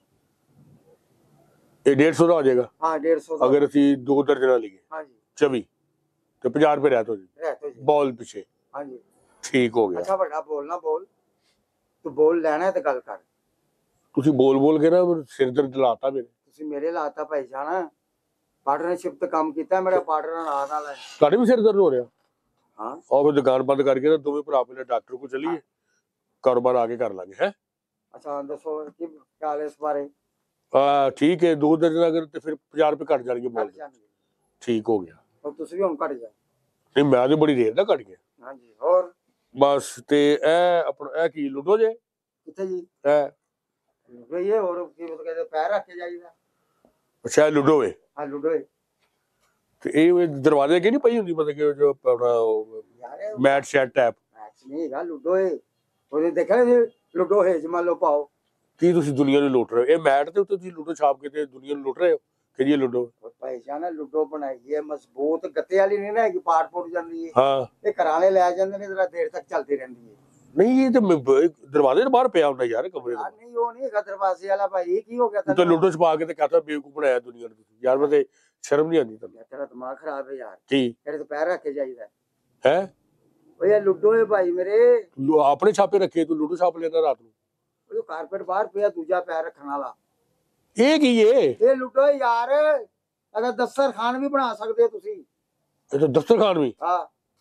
ਇਹ 150 ਦਾ ਹੋ ਜਾਏਗਾ ਹਾਂ 150 ਦਾ ਅਗਰ ਅਸੀਂ 2 ਦਰਜਨਾਂ ਲਈਏ ਹਾਂਜੀ 24 ਤੇ 50 ਰੁਪਏ ਰਹਿਤ ਹੋ ਜੀ ਰਹਿਤੋ ਜੀ ਬਾਲ ਪਿੱਛੇ ਹਾਂਜੀ ਠੀਕ ਹੋ ਗਿਆ। ਅੱਛਾ ਵੱਡਾ ਬੋਲ ਨਾ ਬੋਲ ਤੂੰ ਬੋਲ ਲੈਣਾ ਹੈ ਤੇ ਗੱਲ ਕਰ ਤੁਸੀਂ ਬੋਲ ਬੋਲ ਕੇ ਨਾ ਮੈਨੂੰ ਸਿਰ ਦਰਦ ਲਾਤਾ ਮੇਰੇ। ਤੁਸੀਂ ਮੇਰੇ ਲਾਤਾ ਭਾਈ ਜਾਣਾ ਪਾਰਟਨਰਸ਼ਿਪ ਤੇ ਕੰਮ ਕੀਤਾ ਮੇਰਾ ਪਾਰਟਨਰ ਨਾਲ ਹੈ ਤੁਹਾਡੇ ਵੀ ਸਿਰ ਦਰਦ ਹੋ ਰਿਹਾ? ਹਾਂ ਆਓ ਫਿਰ ਦੁਕਾਨ ਬੰਦ ਕਰਕੇ ਨਾ ਦੋਵੇਂ ਭਰਾ ਪਹਿਲੇ ਡਾਕਟਰ ਕੋਲ ਚਲੀਏ ਕਾਰੋਬਾਰ ਆਗੇ ਕਰ ਲਾਂਗੇ ਹੈ। ਅੱਛਾ ਦੱਸੋ ਕੀ ਹਾਲ ਹੈ ਇਸ ਬਾਰੇ ਠੀਕ ਹੈ 2 ਦਰਜਨ ਅਗਰ ਤੇ ਫਿਰ 50 ਰੁਪਏ ਘਟ ਜਾਣਗੇ ਬੋਲ ਠੀਕ ਹੋ ਗਿਆ। ਔਰ ਤੁਸੀਂ ਵੀ ਹੁਣ ਘਟ ਜਾ ਨਹੀਂ ਮੈਂ ਤੇ ਬੜੀ ਦੇਰ ਦਾ ਘਟ ਗਿਆ ਹਾਂਜੀ ਹੋਰ ਬਸ। ਤੇ ਇਹ ਆਪਣਾ ਇਹ ਕੀ ਲੁੱਡੋ ਜੇ ਕਿੱਥੇ ਜੀ ਇਹ ਲੁੱਡੋ ਹੀ ਹੈ ਹੋਰ ਕੀ ਮਤਲਬ ਕਹਿੰਦੇ ਪੈਰ ਰੱਖ ਕੇ ਜਾਈਦਾ ਅੱਛਾ ਲੁੱਡੋ ਵੇ ਹਾਂ ਲੁੱਡੋ ਹੈ ਤੇ ਇਹ ਦਰਵਾਜ਼ੇ ਅੱਗੇ ਨਹੀਂ ਪਈ ਹੁੰਦੀ ਮਤਲਬ ਕਿ ਜੋ ਆਪਣਾ ਯਾਰ ਮੈਟ ਸ਼ੈਟ ਟੈਪ ਮੈਚ ਨਹੀਂ ਹੈਗਾ ਲੁੱਡੋ ਹੈ ਉਹਨੇ ਦੇਖਿਆ ਜੀ ਲੁੱਡੋ ਹੈ ਜਮਾ ਲੋ ਪਾਓ ਕੀ ਤੁਸੀਂ ਦੁਨੀਆ ਨੂੰ ਲੁੱਟ ਰਹੇ ਹੋ? ਇਹ ਮੈਟ ਦੇ ਉੱਤੇ ਤੁਸੀਂ ਲੁੱਡੋ ਛਾਪ ਕੇ ਤੇ ਦੁਨੀਆ ਨੂੰ ਲੁੱਟ ਰਹੇ ਹੋ ਕਿ ਜੀ ਲੁੱਡੋ? ਪੈਸਾ ਨਾ ਲੁੱਡੋ ਬਣਾਈ ਹੈ ਮਜ਼ਬੂਤ ਗੱਤੇ ਵਾਲੀ ਨਹੀਂ ਨਾ ਹੈਗੀ ਪਾਟ ਪੁੱਟ ਜਾਂਦੀ ਹੈ ਹਾਂ ਇਹ ਘਰਾਲੇ ਲੈ ਜਾਂਦੇ ਨੇ ਜਰਾ ਦੇਰ ਤੱਕ ਚੱਲਦੀ ਰਹਿੰਦੀ ਹੈ ਨਹੀਂ ਇਹ ਤੇ ਦਰਵਾਜ਼ੇ ਦੇ ਬਾਹਰ ਪਿਆ ਹੁੰਦਾ ਯਾਰ ਕਮਰੇ ਯਾਰ ਦੇ। ਨਹੀਂ ਉਹ ਨਹੀਂ ਹੈਗਾ ਦਰਵਾਜ਼ੇ ਵਾਲਾ ਭਾਈ ਇਹ ਕੀ ਹੋ ਗਿਆ ਤੂੰ ਤਾਂ ਲੁੱਡੋ ਛਪਾ ਕੇ ਤੇ ਕਹਤਾ ਬੇਵਕੂਫ ਬਣਾਇਆ ਦੁਨੀਆ ਨੂੰ ਤੁਸੀਂ ਯਾਰ। ਮੈਂ ਤੇ ਸ਼ਰਮ ਨਹੀਂ ਆਉਂਦੀ ਤੈਨੂੰ? ਤੇਰਾ ਦਿਮਾਗ ਖਰਾਬ ਹੈ ਯਾਰ ਕੀ ਤੇਰੇ ਤੇ ਪੈਰ ਰੱਖ ਕੇ ਜਾਈਦਾ ਹੈ? ਓਏ ਇਹ ਲੁੱਡੋ ਹੈ ਭਾਈ ਮੇਰੇ ਆਪਣੇ ਛਾਪੇ ਰੱਖੇ ਤੂੰ ਲੁੱਡੋ ਛਾਪ ਲੈਂਦਾ ਰਾਤ ਨੂੰ? ਉਹ ਕਾਰਪੇਟ ਬਾਹਰ ਪਿਆ ਦੂਜਾ ਪੈਰ ਰੱਖਣ ਵਾਲਾ ਇਹ ਕੀ ਏ? ਇਹ ਲੁੱਡੋ ਹੈ ਯਾਰ ਅਗਰ ਦਸਤਰਖਾਨ ਵੀ ਬਣਾ ਸਕਦੇ ਹੋ ਤੁਸੀਂ ਇਹ ਤਾਂ ਦਸਤਰਖਾਨ ਵੀ? ਹਾਂ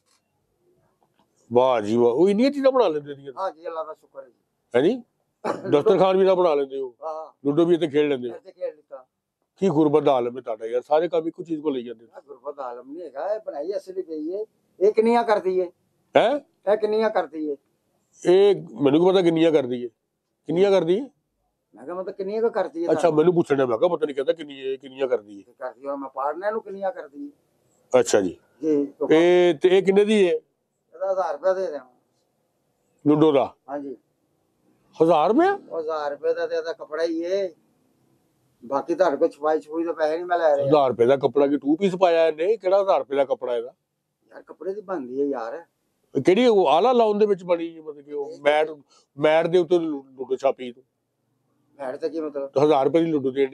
ਵਾਹ ਜੀ ਵਾਹ ਉਹ ਇੰਨੀਆਂ ਚੀਜ਼ਾਂ ਬਣਾ ਲੈਂਦੇ ਦੀਆਂ ਹਾਂ ਜੀ ਅੱਲਾ ਦਾ ਸ਼ੁਕਰ ਹੈ ਜੀ ਹੈ ਜੀ। ਦਸਤਰਖਾਨ ਵੀ ਤਾਂ ਬਣਾ ਲੈਂਦੇ ਹੋ ਹਾਂ ਲੁੱਡੋ ਵੀ ਇੱਥੇ ਖੇਡ ਲੈਂਦੇ ਹੋ। ਇੱਥੇ ਖੇਡ ਲਿੱਤਾ ਕੀ ਗੁਰਬਤ ਦਾ ਆਲਮ ਹੈ ਤੁਹਾਡਾ ਯਾਰ ਸਾਰੇ ਕੰਮ ਇੱਕੋ ਚੀਜ਼ ਕੋ ਲਈ ਜਾਂਦੇ ਗੁਰਬਤ ਆਲਮ ਨਹੀਂ ਹੈਗਾ ਇਹ ਬਣਾਈ ਅਸਲੀ ਗਈ ਹੈ ਇਹ ਕਿੰਨੀਆਂ ਕਰਦੀ ਹੈ ਹੈ। ਇਹ ਕਿੰਨੀਆਂ ਕਰਦੀ ਹੈ ਇਹ ਮੈਨੂੰ ਕੀ ਪਤਾ ਕਿੰਨੀਆਂ ਕਰਦੀ ਹੈ ਕਿੰਨੀਆਂ ਕਰਦੀ ਹੈ? ਮੈਂ ਕਿਹਾ ਮਤਲਬ ਕਿੰਨੀਆਂ ਕੁ ਕਰਦੀ ਹੈ ਅੱਛਾ ਮੈਨੂੰ ਪੁੱਛਣਾ ਮੈਂ ਕਿਹਾ ਪਤਾ ਨਹੀਂ ਕਹਿੰਦਾ ਕਿੰਨੀਆਂ ਕਰਦੀ ਹੈ। ਕਰਦੀ ਔਰ ਮੈਂ ਪਾੜਨੇ ਨੂੰ ਕਿੰਨੀਆਂ ਕਰਦੀ ਹੈ ਅੱਛਾ ਜੀ ਜੀ ਇਹ ਕਿੰਨੇ ਦੀ ਹੈ ਇਹਦਾ 1000 ਰੁਪਏ ਦੇ ਦੇਣਾ ਲੁੱਡੋ ਦਾ? ਹਾਂਜੀ 1000 ਰੁਪਏ? ਉਹ 1000 ਰੁਪਏ ਦਾ ਤੇ ਇਹਦਾ ਕੱਪੜਾ ਹੀ ਏ ਬਾਕੀ ਤੁਹਾਡੇ ਕੋਲ ਛਪਾਈ ਦੇ ਪੈਸੇ ਨਹੀਂ ਮੈਂ ਲੈ ਰਿਹਾ 1000 ਰੁਪਏ ਦਾ ਕੱਪੜਾ ਕੀ 2 ਪੀਸ ਪਾਇਆ ਇਹਨੇ? ਕਿਹੜਾ 1000 ਰੁਪਏ ਦਾ ਕੱਪੜਾ ਇਹਦਾ? ਯਾਰ ਕੱਪੜੇ ਦੀ ਬਣਦੀ ਹੈ ਯਾਰ ਕਿਹੜੀ ਉਹ ਆਲਾ ਲਾਉਣ ਦੇ ਵਿੱਚ ਬਣੀ ਮਤਲਬ ਕਿ ਉਹ ਮੈਟ ਦੇ ਉੱਤੇ ਲੁੱਡੋ ਛਾਪੀ ਤੂੰ ਭੈੜ ਤੇ ਕੀ ਮਤਲਬ 1000 ਰੁਪਏ ਦੀ ਲੁੱਡੋ ਦੇਣ ਦੇ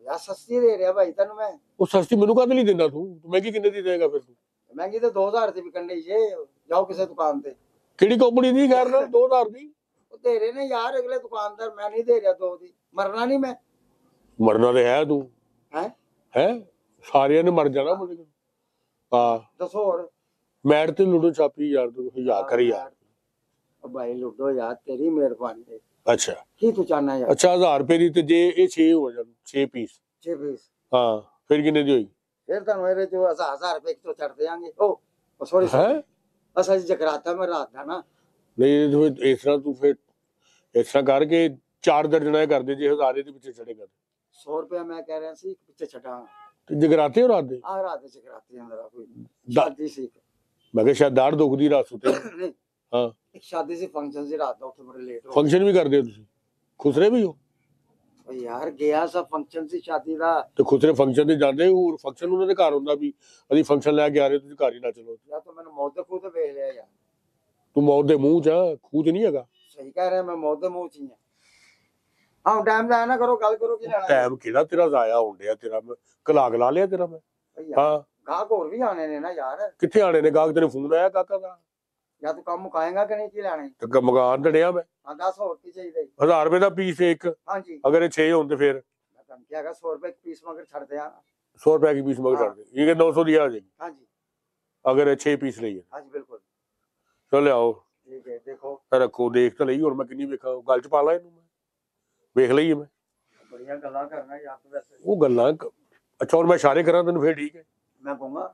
ਯਾਰ ਸਸਤੀ ਦੇ ਰਿਹਾ ਭਾਈ ਤੈਨੂੰ ਮੈਂ। ਉਹ ਸਸਤੀ ਮੈਨੂੰ ਕਾਹਦੇ ਲਈ ਦਿੰਦਾ ਤੂੰ ਮਹਿੰਗੀ ਕਿੰਨੇ ਦੀ ਦੇਗਾ ਫਿਰ ਤੂੰ? ਮਹਿੰਗੀ ਤਾਂ 2000 ਦੀ ਵਿਕਣ ਡਈ ਜੇ। ਜਾਓ ਕਿਸੇ ਦੁਕਾਨ ਤੇ। ਕਿਹੜੀ ਕੰਪਨੀ ਦੀ ਖੈਰ ਨਾਲ 2000 ਦੀ? ਉਹ ਦੇ ਰਹੇ ਨੇ ਯਾਰ ਅਗਲੇ ਦੁਕਾਨਦਾਰ, ਮੈਂ ਨਹੀਂ ਦੇ ਰਿਹਾ 2 ਦੀ। ਮਰਨਾ ਨਹੀਂ ਮੈਂ। ਮਰਨਾ ਤੇ ਹੈ ਤੂੰ ਹੈ ਸਾਰਿਆਂ ਨੇ ਮਰ ਜਾਣਾ ਮੁੰਡੇ ਨੂੰ। ਹਾਂ ਦੱਸੋ ਹੋਰ। ਮੈਟ ਤੇ ਲੁੱਡੋ ਛਾਪੀ ਯਾਰ ਤੂੰ 1000 ਕਰੀ ਯਾਰ। ਉਹ ਭਾਈ ਲੁੱਡੋ ਯਾਰ ਤੇਰੀ ਮਿਹਰਬਾਨੀ ਹੈ। ਅੱਛਾ ਕੀ ਤੂੰ ਚਾਹਨਾ ਯਾਰ? ਅੱਛਾ 1000 ਰੁਪਏ ਦੀ ਤੇ ਜੇ ਇਹ 6 ਹੋ ਜਾਣ 6 ਪੀਸ 6 ਪੀਸ ਹਾਂ ਫਿਰ ਕਿੰਨੇ ਦੀ ਹੋਈ? ਫਿਰ ਤੁਹਾਨੂੰ ਇਹਦੇ ਚ 1000 ਰੁਪਏ ਤੋਂ ਛੱਡ ਦੇਾਂਗੇ। ਉਹ ਸੌਰੀ ਹੈ ਅਸਾਂ ਜੀ ਜਗਰਾਤਾ ਮੈਂ ਰਾਤ ਦਾ ਨਾ। ਨਹੀਂ ਤੂੰ ਇਸ ਤਰ੍ਹਾਂ ਤੂੰ ਫਿਰ ਇਸ ਤਰ੍ਹਾਂ ਕਰਕੇ 4 ਦਰਜਣਾ ਕਰਦੇ ਜੇ 1000 ਦੇ ਪਿੱਛੇ ਛੱਡੇਗਾ। 100 ਰੁਪਏ ਮੈਂ ਕਹਿ ਰਿਹਾ ਸੀ ਪਿੱਛੇ ਛੱਡਾਂ। ਤੇ ਜਗਰਾਤੇ ਹੋ ਰਾਤ ਦੇ? ਆ ਰਾਤ ਦੇ ਜਗਰਾਤੇ ਅੰਦਰ ਕੋਈ ਸ਼ਾਦੀ ਸੀ। ਮੈਂ ਕਿਹਾ ਸ਼ਾਇਦ ਦਾੜ ਦੁਖਦੀ ਰਾਤ ਸੁੱਤੇ। ਨਹੀਂ ਹਾਂ ਇੱਕ ਸ਼ਾਦੀ ਸੀ, ਫੰਕਸ਼ਨ ਸੀ ਰਾਤ ਦਾ, ਉੱਥੇ ਬੜੇ ਲੇਟ ਹੋ ਫੰਕਸ਼ਨ ਵੀ ਕਰਦੇ ਹੋ ਤੁਸੀਂ? ਖੁਸਰੇ ਵੀ ਹੋ? ਗਏ ਯਾਰ। ਗਿਆ ਸਭ ਫੰਕਸ਼ਨ ਸੀ ਸ਼ਾਦੀ ਦਾ। ਤੇ ਖੁਸਰੇ ਫੰਕਸ਼ਨ ਤੇ ਜਾਂਦੇ ਹੋਰ ਫੰਕਸ਼ਨ ਉਹਨਾਂ ਦੇ ਘਰ ਹੁੰਦਾ ਵੀ ਅਸੀਂ ਫੰਕਸ਼ਨ ਲੈ ਕੇ ਆ ਰਹੇ ਤੁਸੀਂ ਘਰ ਹੀ ਨਾ ਚਲੋ। ਯਾਰ ਤੂੰ ਮੈਨੂੰ ਮੌਤ ਦੇ ਖੂਹ ਤੇ ਵੇਖ ਲਿਆ ਯਾਰ। ਤੂੰ ਮੌਤ ਦੇ ਮੂੰਹ ਚ ਖੂਹ ਚ ਨਹੀਂ ਹੈਗਾ। ਸਹੀ ਕਹਿ ਰਿਹਾ, ਮੈਂ ਮੌਤ ਦੇ ਮੂੰਹ ਚ ਹੀ ਹਾਂ। ਟਾਈਮ ਦਾ ਨਾ ਕਰੋ, ਗੱਲ ਕਰੋ। ਕੀ ਲੈਣਾ ਟਾਈਮ ਕਿਹੜਾ ਤੇਰਾ ਜ਼ਾਇਆ ਹੋਣ ਡਿਆ ਤੇਰਾ? ਮੈਂ ਕਲਾਕ ਲਾ ਲਿਆ ਤੇਰਾ ਮੈਂ। ਹਾਂ ਗਾਹਕ ਹੋਰ ਵੀ ਆਣੇ ਨੇ ਨਾ ਯਾਰ। ਕਿੱਥੇ ਆਣੇ ਨੇ ਗਾਹਕ? ਤੈਨੂੰ ਫੋਨ ਆਇਆ ਕਾਕਾ ਦਾ? ਜਾਂ ਤੂੰ ਕੰਮ ਮੁਕਾਏਗਾ ਕਿ ਨਹੀਂ? ਕੀ ਲੈਣਾ? ਤੇ ਮਕਾਨ ਦੜਿਆ ਮੈਂ। ਹਾਂ ਦੱਸ ਹੋਰ ਕੀ ਚਾਹੀਦਾ? 1000 ਰੁਪਏ ਦਾ ਪੀਸ ਇੱਕ। ਹਾਂਜੀ ਅਗਰ ਇਹ 6 ਹੋਣ ਤੇ ਫਿਰ ਮੈਂ ਤੁਹਾਨੂੰ ਕਿਹਾ 100 ਰੁਪਏ ਪੀਸ ਮਗਰ ਛੱਡ ਦਿਆਂ। 100 ਰੁਪਏ की पीस मगर छाड़ दे। ये 900 दिया आ जाएगी ਹਾਂਜੀ अगर 6 पीस ਲਈ ਹੈ। ਹਾਂਜੀ ਬਿਲकुल ਚਲ ਆਓ ਠੀਕ ਹੈ। ਦੇਖੋ ਰੱਖੋ ਦੇਖ ਤਾਂ ਲਈ ਹੁਣ ਮੈਂ ਕਿੰਨੀ ਵੇਖਾਂ ਗੱਲ ਚ ਪਾ ਲਾ ਇਹਨੂੰ ਮੈਂ ਵੇਖ ਲਈਏ ਮੈਂ ਬੜੀਆਂ ਗੱਲਾਂ ਕਰਨਾ ਯਾਰ ਤੂੰ ਵੈਸੇ। ਉਹ ਗੱਲਾਂ ਅੱਛਾ ਹੁਣ ਮੈਂ ਇਸ਼ਾਰੇ ਕਰਾਂ ਤੈਨੂੰ ਫਿਰ ਠੀਕ ਹੈ? ਮੈਂ ਕਹੂੰਗਾ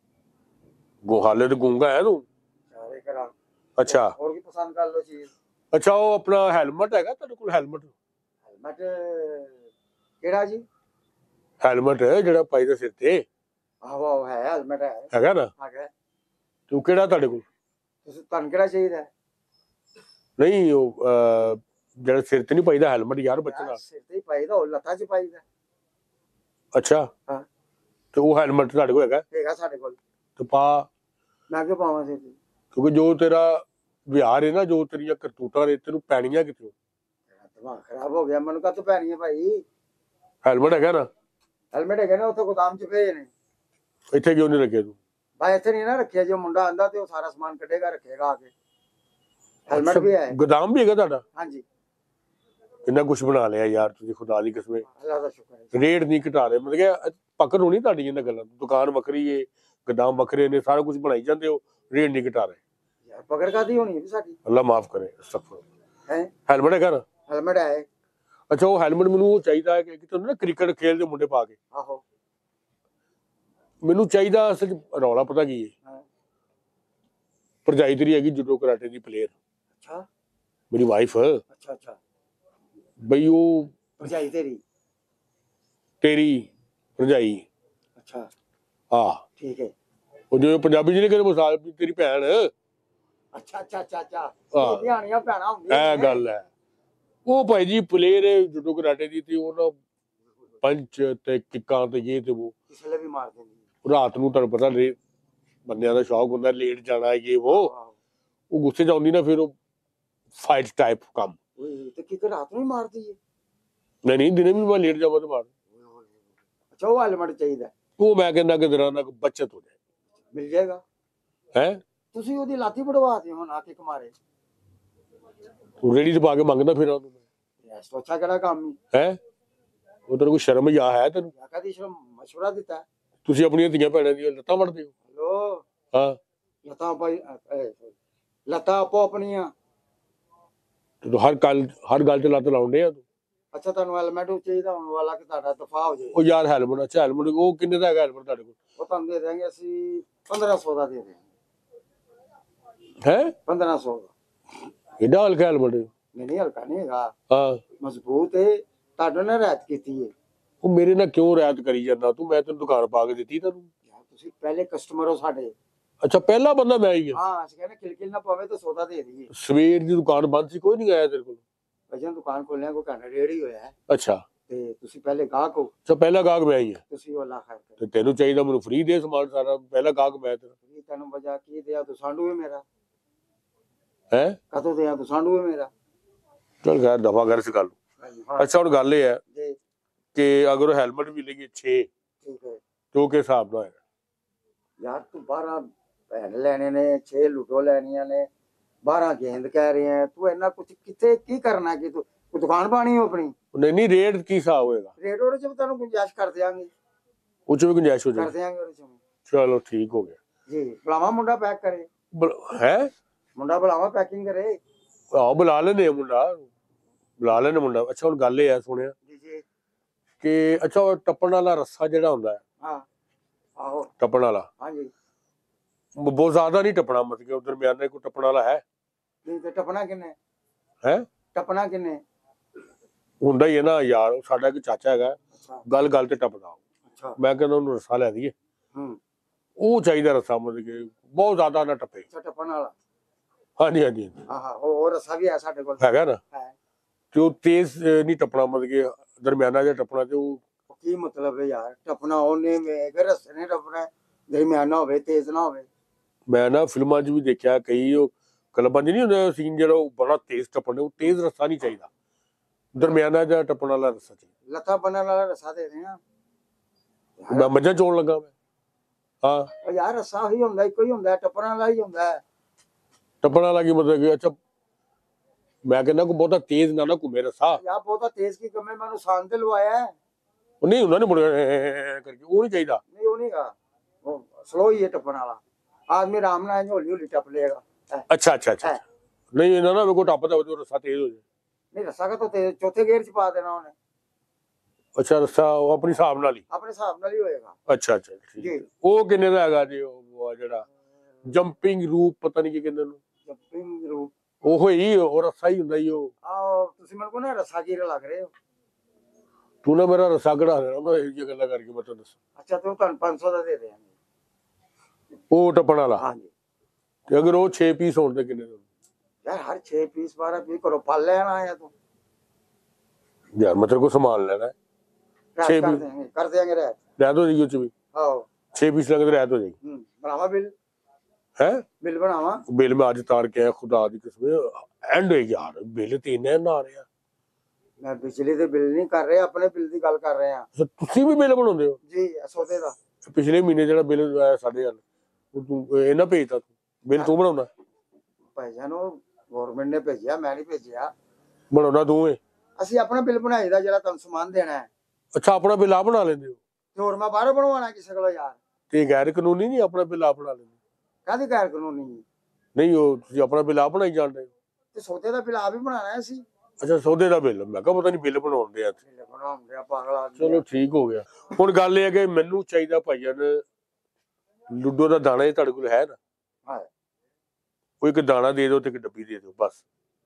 ਹਾਲੇ ਤੇ ਗੂੰਗਾ ਹੈ ਤੂੰ। ਸਾਰੇ ਕਰਾਂ। ਅੱਛਾ ਹੋਰ ਕੀ ਪਸੰਦ ਕਰ ਲੋ ਚੀਜ਼। ਅੱਛਾ ਉਹ ਆਪਣਾ ਹੈਲਮਟ ਹੈਗਾ ਤੁਹਾਡੇ ਕੋਲ? ਹੈਲਮਟ ਹੈਲਮਟ ਕਿਹੜਾ ਜੀ? ਹੈਲਮਟ ਜਿਹੜਾ ਪਾਈ ਦਾ ਸਿਰ ਤੇ ਆਹੋ ਹੈ ਹੈਲਮਟ ਹੈਗਾ ਨਾ? ਹੈਗਾ। ਤੂੰ ਕਿਹੜਾ ਤੁਹਾਡੇ ਕੋਲ? ਤੁਸੀਂ ਤੁਹਾਨੂੰ ਕਿਹੜਾ ਚਾਹੀਦਾ? ਨਹੀਂ ਉਹ ਜਿਹੜਾ ਸਿਰ ਤੇ ਨਹੀਂ ਪਾਈਦਾ ਹੈਲਮਟ ਯਾਰ ਬੱਚੇ ਦਾ। ਸਿਰ ਤੇ ਹੀ ਪਾਈਦਾ, ਉਹ ਲੱਤਾਂ 'ਚ ਪਾਈਦਾ। ਅੱਛਾ ਹਾਂ ਤੇ ਉਹ ਹੈਲਮਟ ਤੁਹਾਡੇ ਕੋਲ ਹੈਗਾ? ਹੈਗਾ ਸਾਡੇ ਕੋਲ। ਤੇ ਪਾ। ਮੈਂ ਕਿਉਂ ਪਾਵਾਂ ਸਿਰ ਤੇ? ਕਿਉਂਕਿ ਜੋ ਤੇਰਾ ਵਿਹਾਰ ਹੈ ਨਾ, ਜੋ ਤੇਰੀਆਂ ਕਰਤੂਤਾਂ ਨੇ ਤੈਨੂੰ ਪੈਣੀਆਂ ਕਿੱਥੋਂ? ਦਿਮਾਗ ਖਰਾਬ ਹੋ ਗਿਆ। ਮੈਨੂੰ ਕਾਹਤੋਂ ਪੈਣੀ ਹੈ ਭਾਈ? ਹੈਲਮਟ ਹੈਗਾ ਨਾ? ਹੈਲਮਟ ਹੈਗਾ ਨਾ, ਉੱਥੇ ਗੋਦਾਮ 'ਚ ਪਏ ਨੇ। ਇੱਥੇ ਕਿਉਂ ਨਹੀਂ ਰੱਖਿਆ ਤੂੰ? ਭਾਈ ਇੱਥੇ ਨਹੀਂ ਨਾ ਰੱਖਿਆ। ਜੋ ਮੁੰਡਾ ਆਂਦਾ ਤੇ ਉਹ ਸਾਰਾ ਸਮਾਨ ਕੱਢੇਗਾ ਰੱਖੇਗਾ ਆ ਕੇ। ਹੈਲਮਟ ਵੀ ਹੈ। ਗੋਦਾਮ ਵੀ ਹੈਗਾ ਤੁਹਾਡਾ? ਹਾਂਜੀ ਇੰਨਾ ਕੁਝ ਬਣਾ ਲਿਆ ਯਾਰ ਤੁਸੀਂ, ਖੁਦਾ ਦੀ ਕਸਮ। ਅੱਲਾਹ ਦਾ ਸ਼ੁਕਰ ਹੈ। ਰੇਟ ਨਹੀਂ ਘਟਾ ਰਹੇ ਮਤਲਬ ਕਿ ਪਕੜ ਹੋਣੀ ਤੁਹਾਡੀ ਇਹਨਾਂ ਗੱਲਾਂ। ਦੁਕਾਨ ਵੱਖਰੀ ਏ, ਗੋਦਾਮ ਵੱਖਰੇ ਨੇ, ਸਾਰਾ ਕੁਝ ਬਣਾਈ ਜਾਂਦੇ ਹੋ, ਰੇਟ ਨਹੀਂ ਘਟਾ ਰਹੇ ਯਾਰ ਪਕੜ ਕਾਦੀ ਹੋਣੀ ਹੈ ਸਾਡੀ? ਅੱਲਾ ਮਾਫ ਕਰੇ। ਅਸਤਗਫੁਰ। ਹੈ ਹੈਲਮਟ ਹੈਗਾ ਨਾ? ਹੈਲਮਟ ਹੈ। ਅੱਛਾ ਉਹ ਹੈਲਮਟ ਮੈਨੂੰ ਉਹ ਚਾਹੀਦਾ ਹੈ ਕਿ ਤੁਹਾਨੂੰ ਨਾ ਕ੍ਰਿਕਟ ਖੇਡਦੇ ਮੁੰਡੇ ਪਾ ਕੇ। ਆਹੋ ਮੈਨੂੰ ਚਾਹੀਦਾ। ਅਸਲ ਰੌਲਾ ਪਤਾ ਕੀ ਹੈ? ਹਾਂ ਭਰਜਾਈ ਤੇਰੀ ਹੈਗੀ ਜੂਡੋ ਕਰਾਟੇ ਦੀ ਪਲੇਅਰ, ਅੱਛਾ ਮੇਰੀ ਵਾਈਫ। ਅੱਛਾ ਅੱਛਾ। ਬਈ ਉਹ ਭਰਜਾਈ ਤੇਰੀ? ਤੇਰੀ ਭਰਜਾਈ। ਅੱਛਾ ਹਾਂ ਠੀਕ ਹੈ। ਉਹ ਜਿਵੇਂ ਪੰਜਾਬੀ ਜਿਹਨੇ ਕਹਿੰਦੇ ਮਸਾਲ ਤੇਰੀ ਭੈਣ। ਅੱਛਾ ਅੱਛਾ ਅੱਛਾ ਅੱਛਾ। ਹਾਂ। ਧਿਆਣੀਆਂ ਭੈਣਾਂ ਹੁੰਦੀਆਂ ਇਹ ਨੇ। ਗੱਲ ਹੈ। ਉਹ ਭਾਈ ਜੀ ਪਲੇਅਰ ਹੈ ਜੂਡੋ ਕਰਾਟੇ ਦੀ ਤੇ ਉਹ ਨਾ ਪੰਚ ਤੇ ਕਿੱਕਾਂ ਤੇ ਇਹ ਤੇ ਉਹ ਕਿਸੇ ਲਈ ਵੀ ਮਾਰ ਦਿੰਦੀ ਹੈ। ਰਾਤ ਨੂੰ ਤੁਹਾਨੂੰ ਪਤਾ ਬੰਦਿਆਂ ਦਾ ਸ਼ੌਕ ਹੁੰਦਾ ਲੇਟ ਜਾਣਾ ਇਹ ਆਹੋ। ਉਹ ਗੁੱਸੇ ਚ ਆਉਂਦੀ ਨਾ ਫਿਰ ਉਹ ਫਾਈਟ ਟਾਈਪ ਕੰਮ। ਓਏ ਤੇ ਕੀ ਰਾਤ ਨੂੰ ਹੀ ਮਾਰਦੀ ਹੈ? ਨਹੀਂ ਦਿਨੇ ਵੀ ਮੈਂ ਲੇਟ ਜਾਵਾਂ ਤੇ ਮਾਰ। ਅੱਛਾ ਉਹ ਹੈਲਮਟ ਚਾਹੀਦਾ? ਉਹ ਮੈਂ ਕਹਿੰਦਾ ਕਿ ਦਰਾਂ ਨਾਲ ਬੱਚਤ ਹੋ ਜਾਏ। ਮਿਲ ਜਾਏਗਾ। ਹੈ ਤੁਸੀਂ ਉਹਦੀ ਲਾਤੀ ਵੜਵਾ ਦਿਓ ਹੁਣ ਆ ਕੇ ਕਮਾਰੇ। ਤੂੰ ਰੇੜੀ ਤੇ ਪਾ ਕੇ ਮੰਗਦਾ ਫਿਰ ਉਹਨੂੰ ਇਸ ਤੋਂ ਅੱਛਾ ਕਿਹੜਾ ਕੰਮ ਹੈ? ਹੈ ਉਹ ਤੇਰੇ ਕੋਈ ਸ਼ਰਮ ਜਾਂ ਹੈ ਤੈਨੂੰ? ਕਦੀ ਮਸ਼ਵਰਾ ਦਿੱਤਾ? ਤੁਸੀਂ ਆਪਣੀਆਂ ਧੀਆਂ ਭੈਣਾਂ ਦੀਆਂ ਲੱਤਾਂ ਵੜਦੇ ਹੋ? ਹਲੋ ਹਾਂ ਲੱਤਾਂ ਭਾਈ ਲੱਤਾਂ ਆਪੋ ਆਪਣੀਆਂ। ਤੂੰ ਹਰ ਗੱਲ ਤੇ ਲੱਤ ਲਾਉਂਦੇ ਆ ਤੂੰ। ਅੱਛਾ ਤੁਹਾਨੂੰ ਹੈਲਮਟ ਚਾਹੀਦਾ ਹੁਣ ਵਾਲਾ ਕਿ ਤੁਹਾਡਾ ਦਫਾ ਹੋ ਜਾਏ। ਉਹ ਯਾਰ ਹੈਲਮਟ ਅੱਛਾ ਹੈਲਮਟ ਉਹ ਕਿੰਨੇ ਦਾ ਹੈਗਾ ਹੈਲਮਟ ਤੁਹਾਡੇ ਕੋਲ? ਉਹ ਤੁਹਾਨੂੰ ਦੇ ਦੇਂਗੇ ਅਸੀਂ 1500 ਦਾ ਦੇ ਦੇਂਗੇ। ਹੈ 1500 ਦਾ। ਏਡਾ ਹਲਕਾ ਹੈਲਮਟ? ਨਹੀਂ ਹਲਕਾ ਨਹੀਂ ਹੈਗਾ, ਹਾਂ ਮਜ਼ਬੂਤ ਹੈ। ਤੁਹਾਡੇ ਨੇ ਰਾਇਤ ਕੀਤੀ ਹੈ। ਉਹ ਮੇਰੇ ਨਾਲ ਕਿਉਂ ਰਿਆਇਤ ਕਰੀ ਜਾਂਦਾ ਤੂੰ? ਮੈਂ ਤੈਨੂੰ ਦੁਕਾਨ ਪਾ ਕੇ ਦਿੱਤੀ ਤੈਨੂੰ। ਯਾਰ ਤੁਸੀਂ ਪਹਿਲੇ ਕਸਟਮਰ ਹੋ ਸਾਡੇ। ਅੱਛਾ ਪਹਿਲਾ ਬੰਦਾ ਮੈਂ ਹੀ ਆ? ਹਾਂ ਅਸੀਂ ਕਹਿੰਦੇ ਕਿਲਕਿਲ ਨਾ ਪਵੇ ਤਾਂ ਸੌਦਾ ਦੇ ਦਈਏ। ਸਵੇਰ ਦੀ ਦੁਕਾਨ ਬੰਦ ਸੀ ਕੋਈ ਨਹੀਂ ਆਇਆ ਤੇਰੇ ਕੋਲ? ਅਜਾ ਦੁਕਾਨ ਖੋਲਿਆ ਕੋਈ ਘੰਟਾ ਡੇਢ ਹੀ ਹੋਇਆ ਅੱਛਾ ਤੇ ਤੁਸੀਂ ਪਹਿਲੇ ਗਾਹਕ ਹੋ। ਅੱਛਾ ਪਹਿਲਾ ਗਾਹਕ ਮੈਂ ਹੀ ਆ ਤੁਸੀਂ ਉਹ ਅੱਲਾ ਖੈਰ ਕਰੇ। ਤੇ ਤੈਨੂੰ ਚਾਹੀਦਾ ਮੈਨੂੰ ਫ੍ਰੀ ਦੇ ਸਮਾਨ ਸਾਰਾ। ਪਹਿਲਾ ਗਾਹਕ ਮੈਂ ਤੇਰਾ। ਫ੍ਰੀ ਤੈਨੂੰ ਵਜਾ ਕੀ ਦਿਆ? ਤੂੰ ਸਾਂਢੂ ਹੈ ਮੇਰਾ। ਹੈ ਕਦੋਂ ਦਿਆ? ਤੂੰ ਸਾਂਢੂ ਹੈ ਮੇਰਾ। ਚਲ ਖੈਰ ਦਫਾ ਕਰ ਇਸ ਗੱਲ। ਹਾਂ ਅੱਛਾ ਹੁਣ ਗੱਲ ਇਹ ਹੈ ਜੀ कि अगर वो हेलमेट मिलेगी 6 ठीक है तो किस हिसाब ਨਾਲ होएगा? यार तू 12 पैन लेने ने 6 लूडो लेनियां ने 12 गेंद कह रहे हैं तू इन्ना कुछ किथे की करना कि तू दुकान पानी हो अपनी नहीं नहीं रेट की हिसाब होएगा? रेट और जब तेन गुंजाइश कर देंगे उस भी गुंजाइश हो कर जाएगी? देंगे ਉਹਦੇ 'ਚ। चलो ठीक हो गया। जी बुलावा मुंडा पैक करे है मुंडा बुलावा पैकिंग करे ਆਹ ਬੁਲਾ ਲੈਨੇ ਮੁੰਡਾ। ਅੱਛਾ ਹੁਣ ਗੱਲ ਇਹ ਆ ਸੁਣਿਆ जी जी ਕਿ ਅੱਛਾ ਉਹ ਟੱਪਣ ਵਾਲਾ ਰੱਸਾ ਜਿਹੜਾ ਹੁੰਦਾ ਹੈ हाँ आहो ਟੱਪਣ ਵਾਲਾ हाँ जी ਬਹੁਤ ਜ਼ਿਆਦਾ ਨਹੀਂ ਟੱਪਣਾ ਮਤਲਬ ਕਿ ਉਧਰ ਮਿਆਨੇ ਕੋਈ ਟੱਪਣ ਵਾਲਾ ਹੈ नहीं तो टपना किन्ने ਹੈ टपना किन्ने ਹੁੰਦਾ ਹੀ ਹੈ ਨਾ ਯਾਰ ਉਹ ਸਾਡਾ ਇੱਕ ਚਾਚਾ ਹੈਗਾ अच्छा ਗੱਲ ਤੇ ਟੱਪਦਾ ਉਹ। अच्छा ਮੈਂ ਕਹਿੰਦਾ ਉਹਨੂੰ ਰੱਸਾ ਲੈ ਦਈਏ हम्म ਉਹ ਚਾਹੀਦਾ ਰੱਸਾ ਮਤਲਬ ਕਿ ਬਹੁਤ ਜ਼ਿਆਦਾ ਨਾ ਟੱਪੇ। अच्छा टपन वाला ਹਾਂਜੀ ਹਾਂਜੀ हाँ हाँ वो रस्सा भी है साडे कोल ਹੈਗਾ ਨਾ है ਤੇ ਉਹ ਤੇਜ਼ ਨਹੀਂ ਟੱਪਣਾ ਮਤਲਬ ਕਿ ਦਰਮਿਆਨਾ ਜਿਹਾ ਟੱਪਣਾ ਤੇ ਉਹ की मतलब है यार टपना ओने में अगर रस्से ने टपना है दरमियाना होवे तेज ना होवे ਮੈਂ ਨਾ ਫਿਲਮਾਂ 'ਚ ਵੀ ਦੇਖਿਆ ਕਈ ਉਹ ਕਲੱਬਾਂ 'ਚ ਨਹੀਂ ਹੁੰਦਾ ਸੀਨ ਜਿਹੜਾ ਉਹ ਬੜਾ ਤੇਜ਼ ਟੱਪਣ ਉਹ ਤੇਜ਼ ਰੱਸਾ ਨਹੀਂ ਚਾਹੀਦਾ ਦਰਮਿਆਨਾ ਜਿਹਾ ਟੱਪਣ ਵਾਲਾ ਰੱਸਾ ਚਾਹੀਦਾ। लता बनने वाला रस्सा दे रहे हैं ਮੈਂ ਮੱਝਾਂ ਚੋਣ ਲੱਗਾ ਮੈਂ ਹਾਂ ਉਹ ਯਾਰ ਰਸਾ ਹੀ ਹੁੰਦਾ ਇੱਕੋ ਹੀ ਹੁੰਦਾ ਟੱਪਣ ਵਾਲਾ ਹੀ ਹੁੰਦਾ ਟੱਪਣ ਵਾਲਾ ਕੀ ਮਤਲਬ ਕਿ ਅੱਛਾ ਮੈਂ ਕਹਿੰਦਾ ਕੋਈ ਬਹੁਤਾ ਤੇਜ਼ ਨਾ ਘੁੰਮੇ ਰੱਸਾ ਯਾਰ ਬਹੁਤਾ ਤੇਜ਼ ਕੀ ਕਮੇ ਮੈਂ ਨੁਕਸਾਨ ਤੇ ਲਵਾਇਆ ਹੈ। ਉਹ ਨਹੀਂ ਹੁੰਦਾ ਨਹੀਂ ਮੁੜ ਕਰਕੇ ਉਹ ਨਹੀਂ ਚਾਹੀਦਾ। ਨਹੀਂ ਉਹ ਨਹੀਂ ਗਾ ਉਹ ਸਲੋ ਹੀ ਹੈ ਟੱਪਣ ਵਾਲਾ ਆਦਮੀ ਆਰਾਮ ਨਾਲ ਹੌਲੀ ਹੌਲੀ ਟੱਪ ਲੇਗਾ ਅੱਛਾ ਨਹੀਂ ਇਹਨਾਂ ਨਾ ਕੋਈ ਟੱਪਦਾ ਹੋਵੇ ਰੱਸਾ ਤੇਜ਼ ਹੋ ਜਾਏ। ਨਹੀਂ ਰਸਾ ਕਾ ਤਾਂ ਚੌਥੇ ਗੇਅਰ ਚ ਪਾ ਦੇਣਾ ਉਹਨੇ ਅੱਛਾ ਰੱਸਾ ਉਹ ਆਪਣੀ ਹਿਸਾਬ ਨਾਲ ਹੀ ਆਪਣੇ ਹਿਸਾਬ ਨਾਲ ਹੀ ਹੋਏਗਾ ਅੱਛਾ ਠੀਕ ਜੀ ਉਹ ਕਿੰਨੇ ਦਾ ਹੈਗਾ ਜੀ ਉਹ ਜਿਹੜਾ ਜੰਪਿੰਗ ਰੂਪ ਪਤਾ ਨਹੀਂ ਕੀ ਕਹਿੰਦੇ ਉਹਨੂੰ ਜੰਪਿੰਗ ਰੂਪ ਉਹ ਹੀ ਉਹ ਰੱਸਾ ਹੀ ਹੁੰਦਾ ਹੀ ਉਹ। ਆ ਤੁਸੀਂ ਮੈਨੂੰ ਕੋ ਨਾ ਰਸਾ ਗੀਰ ਲੱਗ ਰਹੇ ਹੋ ਤੂੰ ਨਾ ਮੇਰਾ ਰੱਸਾ ਕਢਾ ਦੇਣਾ ਮੈਂ ਇਹ ਜਿਹੀ ਗੱਲਾਂ ਕਰਕੇ ਮੈਂ ਤੁਹਾਨੂੰ ਦੱਸਾਂ। ਅੱਛਾ ਤੂੰ ਤੁਹਾਨੂੰ 500 ਦਾ ਦੇ ਦੇਵਾਂਗੇ ਉਹ ਟੱਪਣ ਵਾਲਾ ਹਾਂਜੀ ਤੇ ਅਗਰ ਉਹ 6 ਪੀਸ ਹੋਣ ਤੇ ਕਿੰਨੇ ਦਾ? ਯਾਰ ਹਰ 6 ਪੀਸ 12 ਪੀਸ ਕਰੋ ਪਲ ਲੈਣਾ ਆਇਆ ਤੂੰ ਯਾਰ ਮੈਂ ਤੇਰੇ ਕੋਲ ਸਮਾਨ ਲੈਣਾ ਛੇ ਰਹਿਤ ਪੀਸ। ਕਰ ਦੇਂਗੇ ਰਹਿਤ ਰਹਿਤ ਹੋ ਜਾਏਗੀ ਉਹ ਚ ਵੀ ਆਓ 6 ਪੀਸ ਲਗੇ ਰਹਿਤ ਹੋ ਜਾਏਗੀ ਬਣਾਵਾ ਬਿੱਲ ਹੈ। ਬਿੱਲ ਬਣਾਵਾ ਬਿੱਲ ਮੈਂ ਅੱਜ ਤਾਰ ਕੇ ਆਇਆ ਖੁਦਾ ਦੀ ਕਸਮ ਐਂਡ ਹੋਏ ਯਾਰ ਬਿੱਲ ਤੇ ਇੰਨਾ ਨਾ ਆ ਰਿਹਾ। ਮੈਂ ਬਿਜਲੀ ਦੇ ਬਿੱਲ ਨਹੀਂ ਕਰ ਰਿਹਾ ਆਪਣੇ ਬਿੱਲ ਦੀ ਗੱਲ ਕਰ ਰਿਹਾ ਅੱਛਾ, ਤੁਸੀਂ ਵੀ ਬਿੱਲ ਬਣਾਉਂਦੇ ਹੋ? ਜੀ ਸੌਦੇ ਦਾ ਪਿਛਲੇ ਮਹੀਨੇ ਜਿਹੜਾ ਬਿੱਲ ਆਇਆ ਸਾਡੇ ਵੱਲ ਉਹ ਤੂੰ ਇਹਨਾਂ ਭੇਜਤਾ ਤੂੰ ਬਿੱਲ ਤੂੰ ਬਣਾਉਣਾ? ਭਾਈਆਂ ਨੂੰ ਗਵਰਨਮੈਂਟ ਨੇ ਭੇਜਿਆ ਮੈਂ ਨਹੀਂ ਭੇਜਿਆ ਬਣਾਉਣਾ ਤੂੰ ਏ? ਅਸੀਂ ਆਪਣਾ ਬਿੱਲ ਬਣਾਈਦਾ ਜਿਹੜਾ ਤੁਹਾਨੂੰ ਸਮਾਨ ਦੇਣਾ ਹੈ ਅੱਛਾ ਆਪਣਾ ਬਿੱਲ ਆ ਬਣਾ ਲੈਂਦੇ ਹੋ ਤੇ ਹੋਰ ਮੈਂ ਬਾਹਰੋਂ ਬਣਵਾਉਣਾ ਕਿਸੇ ਕੋਲੋਂ ਯਾਰ ਤੇ ਗੈਰ ਕਾਨੂੰਨੀ ਨਹੀਂ ਆਪਣਾ ਬਿੱਲ ਆ ਬਣਾ ਲੈਂਦੇ? ਕਾਹਦੀ ਗੈਰ ਕਾਨੂੰਨੀ ਨਹੀਂ ਉਹ ਤੁਸੀਂ ਆਪਣਾ ਬਿੱਲ ਆ ਬਣਾਈ ਜਾਂਦੇ ਹੋ। ਤੇ ਸੌਦੇ ਦਾ ਬਿੱਲ ਆਪ ਹੀ ਬਣਾਉਣਾ ਅਸੀਂ ਅੱਛਾ ਸੌਦੇ ਦਾ ਬਿੱਲ ਮੈਂ ਕਿਹਾ ਪਤਾ ਨਹੀਂ ਬਿੱਲ ਬਣਾਉਂਦੇ ਆ। ਬਿੱਲ ਬਣਾਉਂਦੇ ਆ ਪਾਗਲ ਆਦਮੀ ਚਲੋ ਠੀਕ ਹੋ ਗਿਆ। ਹੁਣ ਗੱਲ ਇਹ ਹੈ ਕਿ ਮੈਨੂੰ ਚਾਹੀਦਾ ਭਾਈਆਂ ਨੇ ਲੁੱਡੋ ਦਾ ਦਾਣਾ ਹੀ ਤੁਹਾਡੇ ਕੋਲ ਹੈ ਨਾ? ਹਾਂ ਕੋਈ ਇੱਕ ਦਾਣਾ ਦੇ ਦਿਓ ਤੇ ਇੱਕ ਡੱਬੀ ਦੇ ਦਿਓ ਬਸ।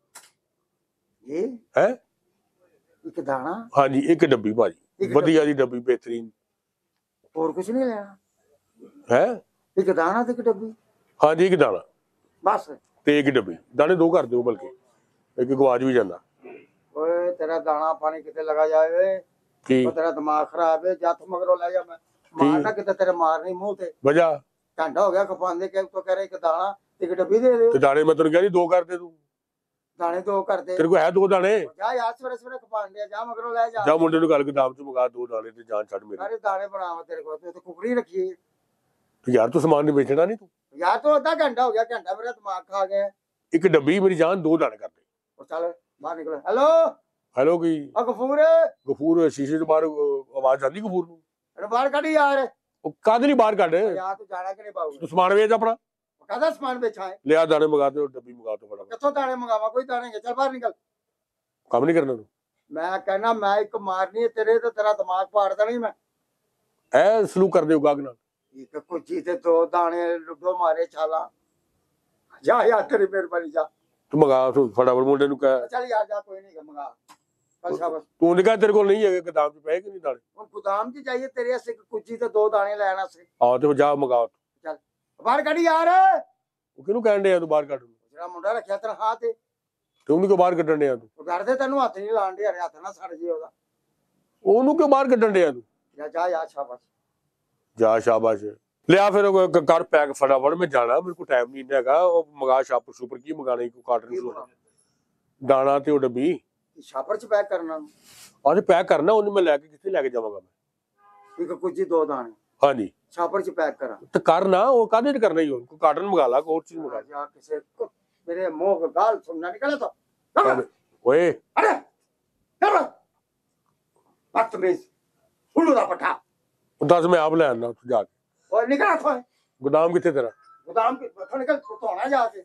ਇਹ ਹੈ ਇੱਕ ਦਾਣਾ ਹਾਂਜੀ ਇੱਕ ਡੱਬੀ ਭਾਜੀ ਵਧੀਆ ਦੀ ਡੱਬੀ ਬਿਹਤਰੀਨ। ਹੋਰ ਕੁਝ ਨਹੀਂ ਲੈਣਾ ਹੈ ਇੱਕ ਦਾਣਾ ਤੇ ਇੱਕ ਡੱਬੀ ਹਾਂਜੀ ਇੱਕ ਦਾਣਾ ਬਸ ਤੇ ਇੱਕ ਡੱਬੀ। ਦਾਣੇ 2 ਕਰ ਦਿਓ ਬਲਕਿ ਇੱਕ ਗਵਾਚ ਵੀ ਜਾਂਦਾ। ਓਏ ਤੇਰਾ ਦਾਣਾ ਪਾਣੀ ਕਿਤੇ ਲਗਾ ਜਾਵੇ ਕੀ ਉਹ ਤੇਰਾ ਦਿਮਾਗ ਖਰਾਬ ਹੈ ਜੱਥ ਮਗਰੋਂ ਲੈ ਜਾ ਮੈਂ ਮਾਰਨਾ ਕਿਤੇ ਤੇਰੇ ਮਾਰਨੀ ਮੂੰਹ ਤੇ ਵਜਾ ਘੰਟਾ ਹੋ ਗਿਆ ਖਪਾਉਂਦੇ ਕਿ ਤੋ ਕਹਿ ਰਹੇ ਇੱਕ ਦਾਣਾ ਤੇ ਇੱਕ ਡੱਬੀ ਦੇ ਦਿਓ ਤੇ ਦਾਣੇ ਮੈਂ ਤੈਨੂੰ ਕਿਹਾ ਸੀ 2 ਕਰ ਦੇ ਤੂੰ। ਦਾਣੇ ਦੋ ਕਰਦੇ ਤੇਰੇ ਕੋਲ ਹੈ 2 ਦਾਣੇ? ਜਾ ਯਾਰ ਸਵੇਰੇ ਸਵੇਰੇ ਖਪਾਉਂਦੇ ਜਾ ਮਗਰੋਂ ਲੈ ਜਾ ਜਾ ਮੁੰਡੇ ਨੂੰ ਗੱਲ ਗਦਾਮ ਚ ਮੰਗਾ 2 ਦਾਣੇ ਤੇ ਜਾਨ ਛੱਡ ਮੇਰੇ। ਸਾਰੇ ਦਾਣੇ ਬਣਾਵਾ ਤੇਰੇ ਕੋਲ ਤੇ ਕੁਕੜੀ ਰੱਖੀ ਤੇ ਯਾਰ ਤੂੰ ਸਮਾਨ ਨਹੀਂ ਵੇਚਣਾ ਨਹੀਂ ਤੂੰ? ਯਾਰ ਤੂੰ ਅੱਧਾ ਘੰਟਾ ਹੋ ਗਿਆ ਘੰਟਾ ਮੇਰਾ ਦਿਮਾਗ ਖਾ ਗਿਆ ਇੱਕ ਡੱਬੀ ਮੇਰੀ ਜਾਨ 2 ਦਾਣੇ ਕਰ ਦੇ। ਉਹ ਚੱਲ ਬਾਹਰ ਨਿਕਲ ਹੈਲੋ ਹੈਲੋ ਕੀ ਆ ਗਫੂਰ ਗਫੂਰ ਸ਼ੀਸ਼ੇ ਤੋਂ ਬਾਹਰ ਆਵਾਜ਼ ਆਉਂਦੀ ਗਫੂਰ ਨੂੰ? ਇਹਨੂੰ ਬਾਹਰ ਕੱਢ ਯਾਰ ਉਹ ਕਾਹਦੇ ਲਈ ਬਾਹਰ ਕੱਢ? ਯਾਰ ਤੂੰ ਜਾਣਾ ਕਿ ਨਹੀਂ ਪਾਊਗਾ ਤੂੰ ਸਮਾਨ ਵੇਚ ਆਪਣਾ। ਕਾਹਦਾ ਸਮਾਨ ਵੇਚਾਂ ਲਿਆ ਦਾਣੇ ਮੰਗਾ ਤੇ ਡੱਬੀ ਮੰਗਾ ਤੋ ਫਟਾਫਟ। ਕਿੱਥੋਂ ਦਾਣੇ ਮੰਗਾਵਾ ਕੋਈ ਦਾਣੇ ਨਹੀਂ ਚੱਲ ਬਾਹਰ ਨਿਕਲ ਕੰਮ ਨਹੀਂ ਕਰਨਾ ਤੂੰ? ਮੈਂ ਕਹਿਣਾ ਮੈਂ ਇੱਕ ਮਾਰਨੀ ਹੈ ਤੇਰੇ ਤੇ ਤੇਰਾ ਦਿਮਾਗ ਪਾੜਦਾ ਨਹੀਂ ਮੈਂ ਐ ਸਲੂਕ ਕਰਦੇ ਹੋ ਗਾਗ ਨਾਲ? ਇੱਕ ਕੁੱਜੀ ਤੇ 2 ਦਾਣੇ ਲੁੱਡੋ ਮਾਰੇ ਛਾਲਾ ਜਾ ਯਾਰ ਤੇਰੀ ਮਿਹਰਬਾਨੀ ਜਾ ਤੂੰ ਮੰਗਾ ਤੂੰ ਫਟਾਫਟ ਮੁੰਡੇ ਨੂੰ ਕਹਿ। ਚੱਲ ਯਾਰ ਜਾ ਕੋਈ ਨਹੀਂ ਮੰਗਾ ਚੱਲ ਸ਼ਾਬਾਸ਼ ਤੂੰ ਨੇ ਕਿਹਾ ਤੇਰੇ ਕੋਲ ਨਹੀਂ ਹੈਗੇ ਕਿਤਾਬ ਚ ਪਏ ਕਿ ਨਹੀਂ ਦਾਣੇ? ਹੁਣ ਗੁਦਾਮ ਚ ਜਾਈਏ ਤੇਰੇ ਵਾਸਤੇ ਇੱਕ ਕੁੱਜੀ ਤੇ 2 ਦਾਣੇ ਲੈਣ ਵਾਸਤੇ ਆਹ ਤੇ ਜਾ ਮੰਗਾ। ਚੱਲ ਬਾਹਰ ਕੱਢ ਯਾਰ ਉਹ ਕਿਹਨੂੰ ਕਹਿਣ ਡਿਆ ਤੂੰ ਬਾਹਰ ਕੱਢ ਨੂੰ? ਜਿਹੜਾ ਮੁੰਡਾ ਰੱਖਿਆ ਤੇਰਾ ਹੱਥ ਤੇ ਤੇ ਉਹਨੂੰ ਕਿਉਂ ਬਾਹਰ ਕੱਢਣ ਡਿਆ ਤੂੰ? ਉਹ ਕਰਦੇ ਤੈਨੂੰ ਹੱਥ ਨਹੀਂ ਲਾਣ ਦੇ ਹੱਥ ਨਾ ਸੜ ਜੇ ਉਹਦਾ ਉਹਨੂੰ ਕਿਉਂ ਬਾਹਰ ਕੱਢਣ ਡਿਆ ਤੂੰ? ਜਾ ਯਾਰ ਸ਼ਾਬਾਸ਼ ਜਾ ਸ਼ਾਬਾਸ਼। ਲਿਆ ਫਿਰ ਉਹ ਕਰ ਪੈਕ ਫਟਾਫਟ ਮੈਂ ਜਾਣਾ ਮੇਰੇ ਕੋਲ ਟਾਈਮ ਨਹੀਂ ਹੈਗਾ। ਉਹ ਮੰਗਾ ਸ਼ਾਪਰ ਸੁਪਰ ਕੀ ਮੰਗਾਣਾ ਕੋਈ ਕਾਟਨ ਕੀ ਸੂਟ ਦਾਣਾ ਤੇ ਉਹ ਡੱਬੀ ਛਾਪਰ ਚ ਪੈਕ ਕਰਨਾ ਆਹ ਪੈਕ ਕਰਨਾ, ਉਹਨੂੰ ਮੈਂ ਲੈ ਕੇ ਕਿੱਥੇ ਲੈ ਕੇ ਜਾਵਾਂਗਾ ਮੈਂ? ਇੱਕ ਕੁਝ 2 ਦਾਣੇ ਹਾਂਜੀ ਛਾਪਰ ਚ ਪੈਕ ਕਰਾਂ ਤੇ ਕਰਨਾ, ਉਹ ਕਾਹਦੇ ਚ ਕਰਨਾ ਹੀ? ਹੁਣ ਕੋਈ ਕਾਟਨ ਮੰਗਾ ਲਾ, ਕੋਈ ਹੋਰ ਚੀਜ਼ ਮੰਗਾ ਜਾ ਕਿਸੇ ਮੇਰੇ ਮੂੰਹ का गाल सुनना निकला तो ला। ਓਏ अरे चलो बदतमीज उल्लू दा पट्टा ਦੱਸ, ਮੈਂ ਆਪ ਲੈ ਆਉਂਦਾ ਉੱਥੇ ਜਾ ਕੇ। और निकला तो ਗੋਦਾਮ ਕਿੱਥੇ ਤੇਰਾ? गोदाम के तो निकल तो होना जाके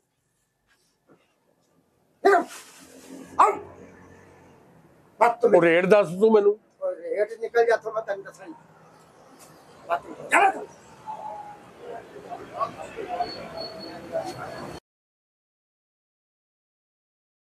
निकल आओ ਉਹ बदतमीज ਰੇਟ ਦੱਸ ਤੂੰ ਮੈਨੂੰ। और रेट निकल जा तो मैं तंग दसनी चलो